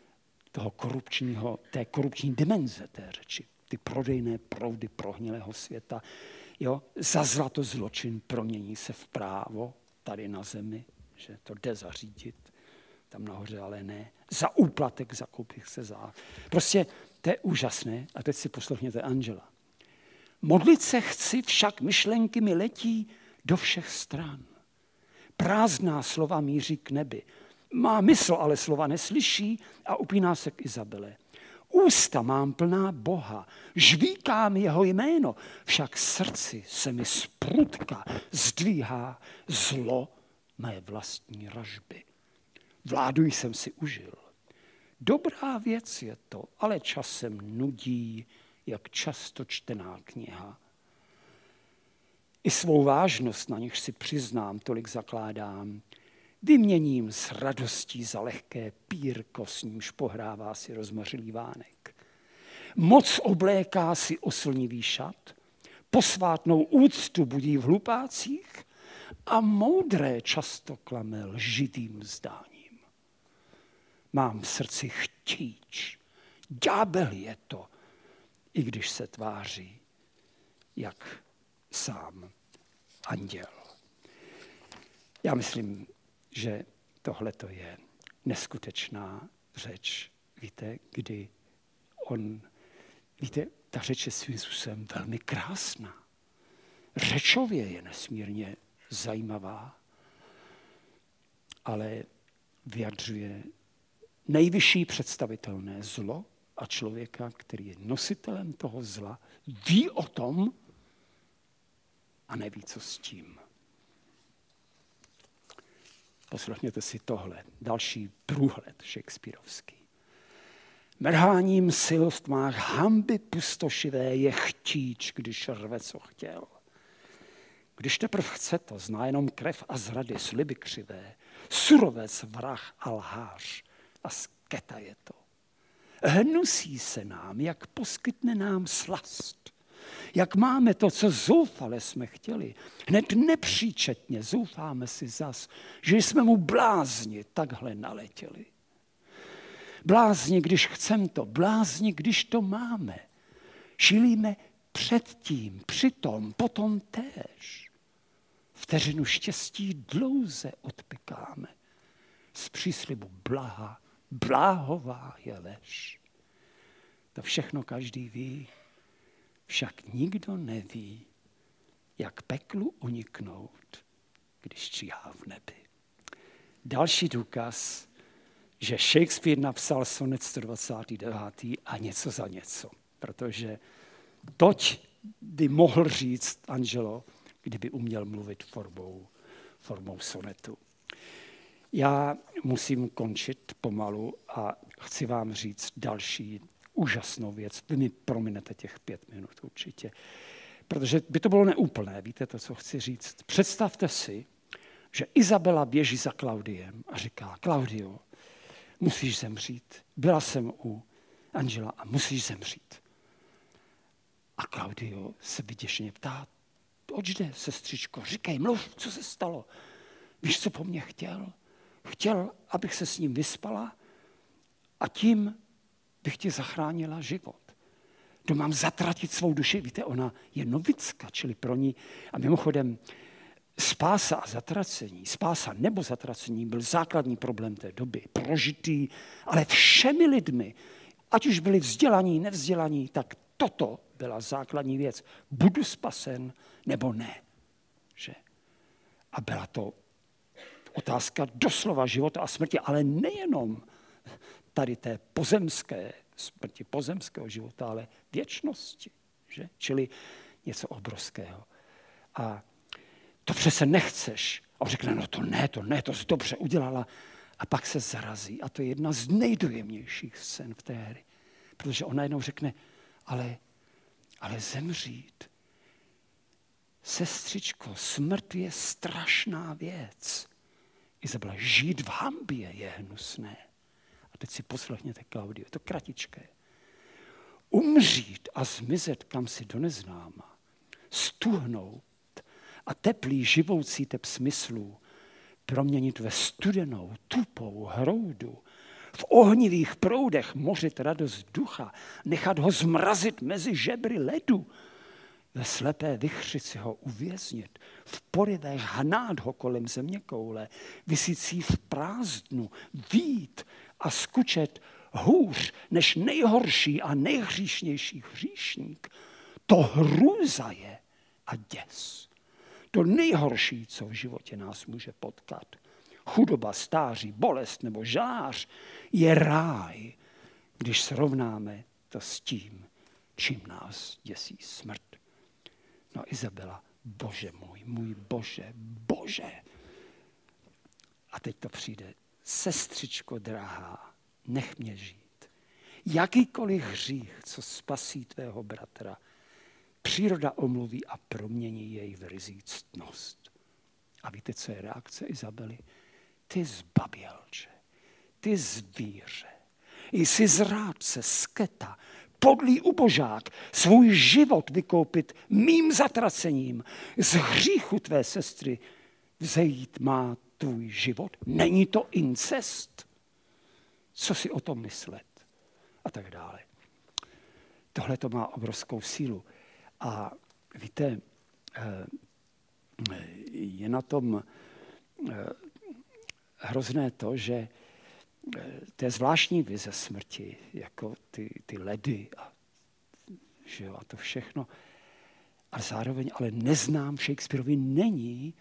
té korupční dimenze té řeči. Ty prodejné proudy prohnilého světa. Jo, za zlato zločin promění se v právo tady na zemi, že to jde zařídit, tam nahoře ale ne. Za úplatek zakoupí se za. Prostě to je úžasné. A teď si poslouchněte Angela. Modlit se chci, však myšlenky mi letí do všech stran. Prázdná slova míří k nebi. Má mysl, ale slova neslyší a upíná se k Izabele. Ústa mám plná Boha, žvíkám jeho jméno, však srdci se mi z prudka zdvíhá zlo mé vlastní ražby. Vládu jsem si užil. Dobrá věc je to, ale časem nudí, jak často čtená kniha. I svou vážnost, na nichž si přiznám, tolik zakládám, vyměním s radostí za lehké pírko, s nímž pohrává si rozmařilý vánek. Moc obléká si oslnivý šat, posvátnou úctu budí v hlupácích a moudré často klame lžitým vzdáním. Mám v srdci chtíč, ďábel je to, i když se tváří, jak sám anděl. Já myslím, že tohle to je neskutečná řeč. Víte, ta řeč je svým způsobem velmi krásná. Řečově je nesmírně zajímavá, ale vyjadřuje nejvyšší představitelné zlo a člověka, který je nositelem toho zla, ví o tom a neví, co s tím. Poslechněte si tohle, další průhled shakespearovský. Mrháním sil v tmách hanby pustošivé je chtíč, když rve, co chtěl. Když teprv chce to, zná jenom krev a zrady, sliby křivé, surovec, vrah a lhář a sketa je to. Hnusí se nám, jak poskytne nám slast. Jak máme to, co zoufale jsme chtěli. Hned nepříčetně zoufáme si zas, že jsme mu blázni takhle naletěli. Blázni, když chcem to, blázni, když to máme. Šilíme předtím, přitom, potom též. Vteřinu štěstí dlouze odpikáme. Z příslibu blaha, bláhová je lež. To všechno každý ví, však nikdo neví, jak peklu uniknout, když číhá v nebi. Další důkaz, že Shakespeare napsal sonet 129. a něco za něco. Protože toť by mohl říct Angelo, kdyby uměl mluvit formou sonetu. Já musím končit pomalu a chci vám říct další úžasnou věc. Vy mi prominete těch 5 minut určitě. Protože by to bylo neúplné, víte to, co chci říct. Představte si že Izabela běží za Klaudiem a říká, Klaudio, musíš zemřít. Byla jsem u Angela a musíš zemřít. A Klaudio se vyděšeně ptá, oč jde, sestřičko, říkej, mluv, co se stalo. Víš, co po mně chtěl? Chtěl, abych se s ním vyspala a tím bych ti zachránila život. To mám zatratit svou duši. Víte, ona je novicka, čili pro ní. A mimochodem, spása a zatracení, spása nebo zatracení byl základní problém té doby. Prožitý, ale všemi lidmi, ať už byli vzdělaní, nevzdělaní, tak toto byla základní věc. Budu spasen nebo ne. Že? A byla to otázka doslova života a smrti, ale nejenom tady té pozemské smrti, pozemského života, ale věčnosti. Že? Čili něco obrovského. A to přece nechceš. A on řekne, no to ne, to jsi dobře udělala. A pak se zarazí. A to je jedna z nejdojemnějších scén v té hry. Protože ona jednou řekne, ale zemřít. Sestřičko, smrt je strašná věc. Izabela, žít v hanbě je hnusné. A teď si poslechněte, Klaudio, je to kratičké. Umřít a zmizet kam si do neznáma, stuhnout a teplý živoucí tep smyslů proměnit ve studenou, tupou hroudu, v ohnivých proudech mořit radost ducha, nechat ho zmrazit mezi žebry ledu, ve slepé vichřici ho uvěznit, v porivech hnát ho kolem zeměkoule, visící v prázdnu, vít a skučet hůř než nejhorší a nejhříšnější hříšník. To hrůza je a děs. To nejhorší, co v životě nás může potkat. Chudoba, stáří, bolest nebo žář je ráj, když srovnáme to s tím, čím nás děsí smrt. No Izabela, Bože můj Bože, Bože. A teď to přijde, sestřičko drahá, nech mě žít. Jakýkoliv hřích, co spasí tvého bratra, příroda omluví a promění jej v ryzí ctnost. A víte, co je reakce Izabely? Ty zbabělče, ty zvíře, jsi zrádce, sketa, podlý ubožák, svůj život vykoupit mým zatracením, z hříchu tvé sestry vzejít má tvůj život. Není to incest? Co si o tom myslet? A tak dále. Tohle to má obrovskou sílu. A víte, je na tom hrozné to, že to je zvláštní vize smrti, jako ty ledy a to všechno. A zároveň ale neznám, Shakespeareovi není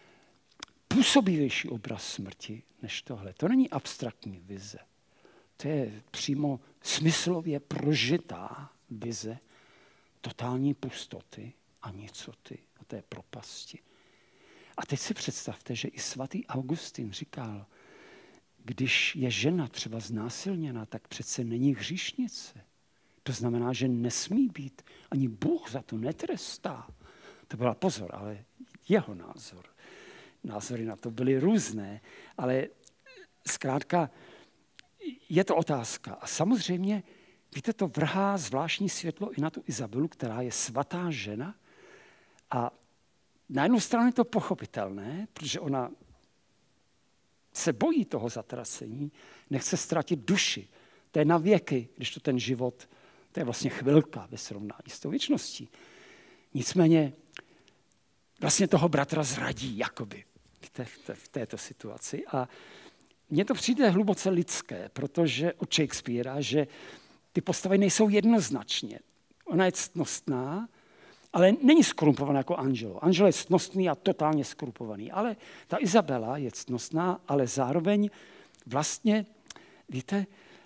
působivější obraz smrti než tohle. To není abstraktní vize. To je přímo smyslově prožitá vize totální pustoty a nicoty a té propasti. A teď si představte, že i svatý Augustin říkal, když je žena třeba znásilněna, tak přece není hříšnice. To znamená, že nesmí být, ani Bůh za to netrestá. To byla pozor, ale jeho názor. Názory na to byly různé, ale zkrátka je to otázka. A samozřejmě, víte, to vrhá zvláštní světlo i na tu Izabelu, která je svatá žena. A na jednu stranu je to pochopitelné, protože ona se bojí toho zatracení, nechce ztratit duši. To je na věky, když to ten život, to je vlastně chvilka ve srovnání s tou věčností. Nicméně vlastně toho bratra zradí, jakoby, v této situaci. A mně to přijde hluboce lidské, protože od Shakespearea, že ty postavy nejsou jednoznačně. Ona je ctnostná, ale není skorumpovaná jako Angelo. Angelo je ctnostný a totálně skorumpovaný, ale ta Izabela je ctnostná, ale zároveň vlastně, víte,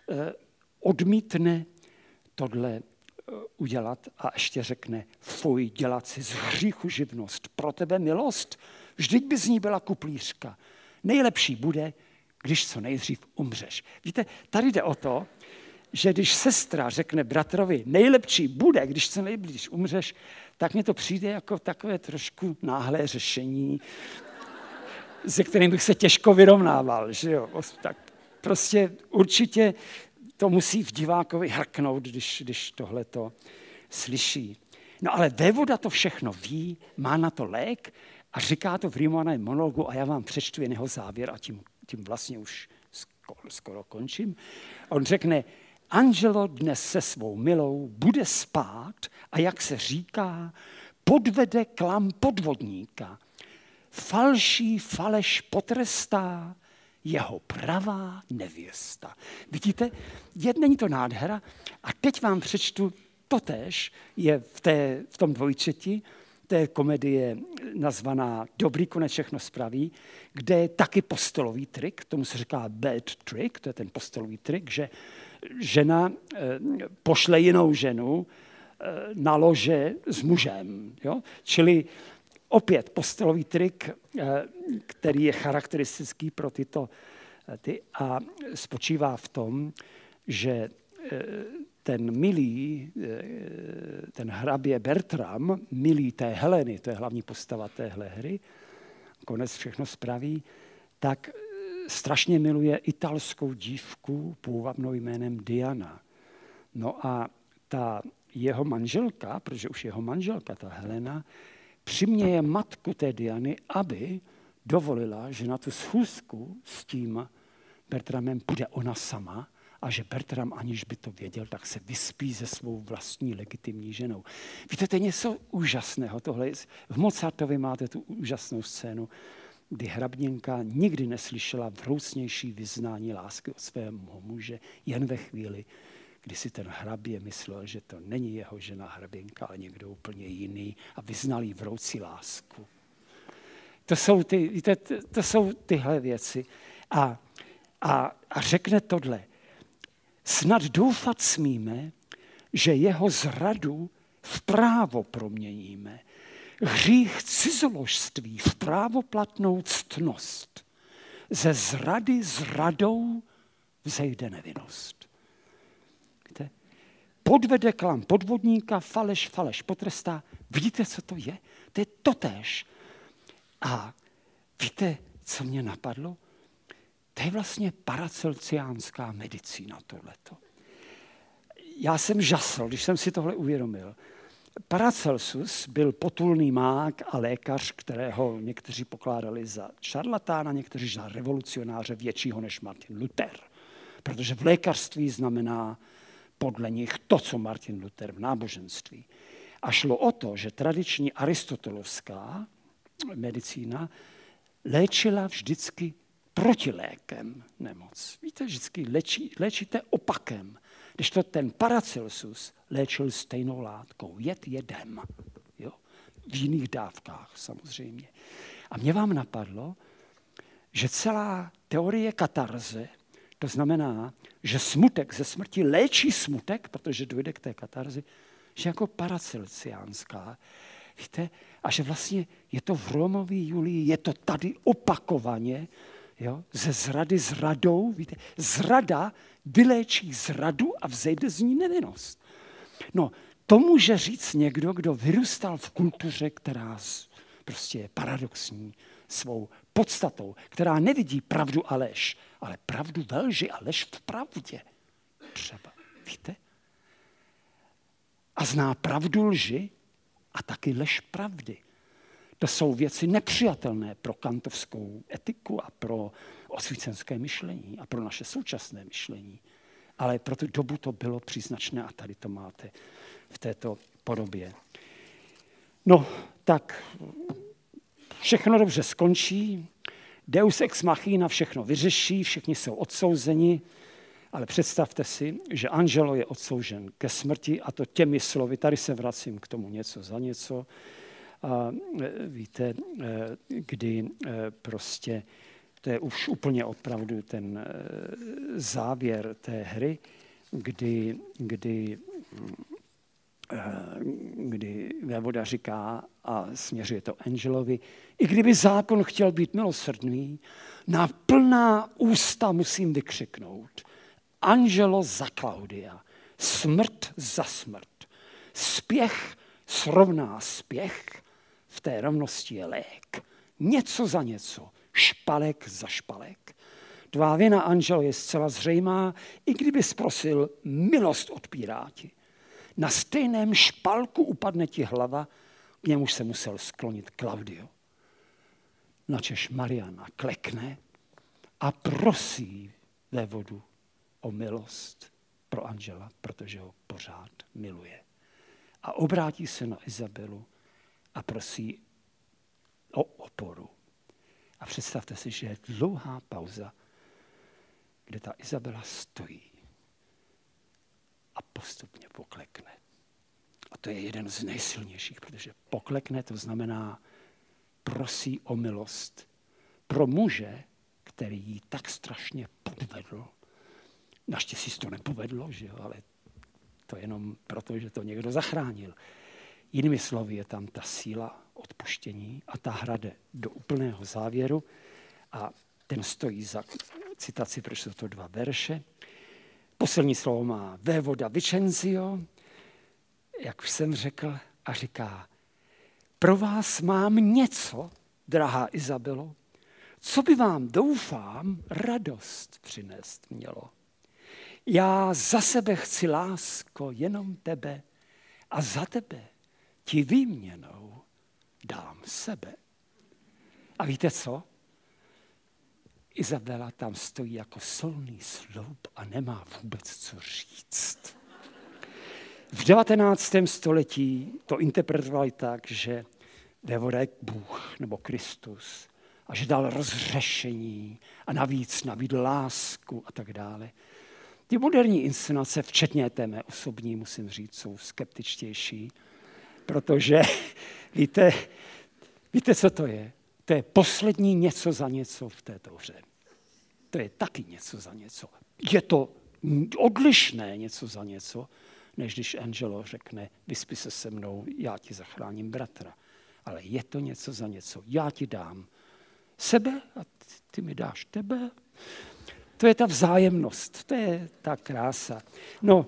odmítne tohle udělat a ještě řekne, fuj, dělat si z hříchu živnost, pro tebe milost, vždyť by z ní byla kuplířka. Nejlepší bude, když co nejdřív umřeš. Víte, tady jde o to, že když sestra řekne bratrovi, nejlepší bude, když co nejblíž umřeš, tak mně to přijde jako takové trošku náhlé řešení. se kterým bych se těžko vyrovnával. Že jo? Tak prostě určitě to musí v divákovi hrknout, když tohle to slyší. No ale vévoda to všechno ví, má na to lék a říká to v rýmovaném monologu a já vám přečtu jen jeho závěr a tím vlastně už skoro končím. On řekne, Angelo dnes se svou milou bude spát a jak se říká, podvede klam podvodníka. Faleš potrestá jeho pravá nevěsta. Vidíte, není to nádhera? A teď vám přečtu totéž, je v tom dvojčeti, té komedie nazvaná Dobrý konec všechno spraví, kde je taky postelový trik, tomu se říká bad trick, to je ten postelový trik, že žena pošle jinou ženu na lože s mužem. Jo? Čili opět postelový trik, který je charakteristický pro a spočívá v tom, že ten milý, ten hrabě Bertram, milý té Heleny, to je hlavní postava téhle hry, konec všechno spraví, tak strašně miluje italskou dívku půvabnou jménem Diana. No a ta jeho manželka, protože už jeho manželka, ta Helena, přiměje matku té Diany, aby dovolila, že na tu schůzku s tím Bertramem půjde ona sama a že Bertram, aniž by to věděl, tak se vyspí se svou vlastní legitimní ženou. Víte, to je něco úžasného. Tohle v Mozartovi máte tu úžasnou scénu, kdy hraběnka nikdy neslyšela vroucnější vyznání lásky od svého muže, jen ve chvíli, kdy si ten hrabě myslel, že to není jeho žena hraběnka, ale někdo úplně jiný a vyznal jí vroucí lásku. To jsou tyhle věci. A řekne tohle. Snad doufat smíme, že jeho zradu v právo proměníme. Hřích cizoložství v právoplatnou ctnost. Ze zrady zradou vzejde nevinnost. Víte? Podvede klam podvodníka, faleš potrestá. Vidíte, co to je? To je totéž. A víte, co mě napadlo? To je vlastně paracelsiánská medicína tohleto. Já jsem žasl, když jsem si tohle uvědomil. Paracelsus byl potulný mák a lékař, kterého někteří pokládali za šarlatána, někteří za revolucionáře většího než Martin Luther. Protože v lékařství znamená podle nich to, co Martin Luther v náboženství. A šlo o to, že tradiční aristotelovská medicína léčila vždycky protilékem nemoc. Víte, vždycky léčíte opakem. Když to ten Paracelsus léčil stejnou látkou, jed jedem. Jo? V jiných dávkách samozřejmě. A mě vám napadlo, že celá teorie katarze, to znamená, že smutek ze smrti léčí smutek, protože dojde k té katarzi, že jako paracelsiánská. Víte? A že vlastně je to v Romový Julii, je to tady opakovaně, jo? Ze zrady zradou, víte? Zrada vyléčí zradu a vzejde z ní nevinnost. No, to může říct někdo, kdo vyrůstal v kultuře, která prostě je paradoxní svou podstatou, která nevidí pravdu a lež, ale pravdu ve lži a lež v pravdě. Třeba, víte? A zná pravdu lži a taky lež pravdy. To jsou věci nepřijatelné pro kantovskou etiku a pro osvícenské myšlení a pro naše současné myšlení. Ale pro tu dobu to bylo příznačné a tady to máte v této podobě. No, tak všechno dobře skončí, Deus ex machina všechno vyřeší, všichni jsou odsouzeni, ale představte si, že Angelo je odsoužen ke smrti a to těmi slovy, tady se vracím k tomu něco za něco, a víte, kdy prostě, to je už úplně opravdu ten závěr té hry, kdy vévoda říká a směřuje to Angelovi, i kdyby zákon chtěl být milosrdný, na plná ústa musím vykřiknout. Angelo za Claudia, smrt za smrt. Spěch srovná spěch, v té rovnosti je lék. Něco za něco, špalek za špalek. Tvá vina, Angelo, je zcela zřejmá, i kdyby prosil milost od piráti. Na stejném špalku upadne ti hlava, k němuž se musel sklonit Claudio. Načež Mariana klekne a prosí vévodu o milost pro Angela, protože ho pořád miluje. A obrátí se na Izabelu a prosí o oporu. A představte si, že je dlouhá pauza, kde ta Izabela stojí a postupně poklekne. A to je jeden z nejsilnějších, protože poklekne, to znamená prosí o milost pro muže, který ji tak strašně podvedl. Naštěstí se to nepovedlo, že jo, ale to jenom proto, že to někdo zachránil. Jinými slovy je tam ta síla odpuštění a ta hra jde do úplného závěru a ten stojí za citaci, protože jsou to 2 verše. Poslední slovo má vévoda Vicenzio, jak už jsem řekl, a říká: pro vás mám něco, drahá Izabelo, co by vám, doufám, radost přinést mělo. Já za sebe chci, lásko, jenom tebe a za tebe ti výměnou dám sebe. A víte co? Izabela tam stojí jako solný sloup a nemá vůbec co říct. V 19. století to interpretovali tak, že vévoda je Bůh nebo Kristus a že dal rozřešení a navíc nabídl lásku a tak dále. Ty moderní inscenace, včetně té mé osobní, musím říct, jsou skeptičtější, protože víte, co to je? To je poslední něco za něco v této hře. To je taky něco za něco. Je to odlišné něco za něco, než když Angelo řekne, vyspi se se mnou, já ti zachráním bratra. Ale je to něco za něco. Já ti dám sebe a ty mi dáš tebe. To je ta vzájemnost, to je ta krása. No,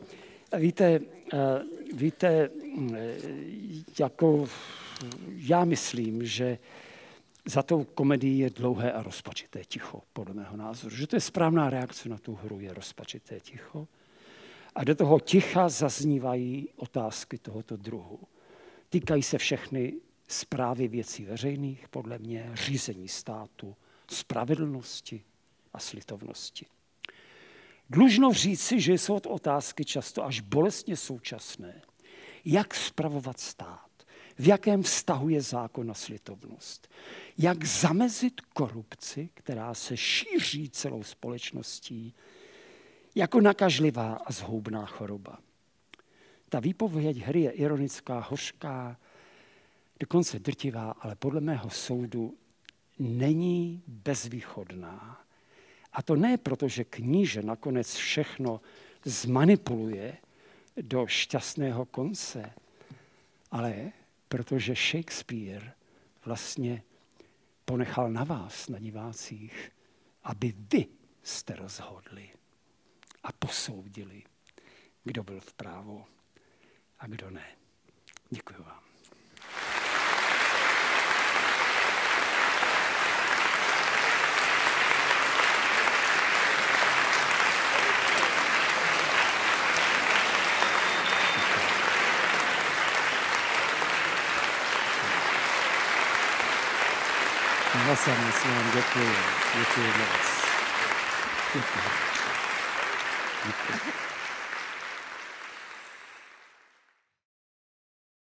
víte, jako já myslím, že za tou komedií je dlouhé a rozpačité ticho, podle mého názoru. Že to je správná reakce na tu hru, je rozpačité ticho. A do toho ticha zaznívají otázky tohoto druhu. Týkají se všechny správy věcí veřejných, podle mě, řízení státu, spravedlnosti a slitovnosti. Dlužno říci, že jsou to otázky často až bolestně současné. Jak spravovat stát? V jakém vztahu je zákon na slitovnost? Jak zamezit korupci, která se šíří celou společností jako nakažlivá a zhoubná choroba? Ta výpověď hry je ironická, hořká, dokonce drtivá, ale podle mého soudu není bezvýchodná. A to ne proto, že kníže nakonec všechno zmanipuluje do šťastného konce, ale protože Shakespeare vlastně ponechal na vás, na divácích, aby vy jste rozhodli a posoudili, kdo byl v právu a kdo ne. Děkuji vám. Moc vám děkuji. Děkuji moc. Děkuji.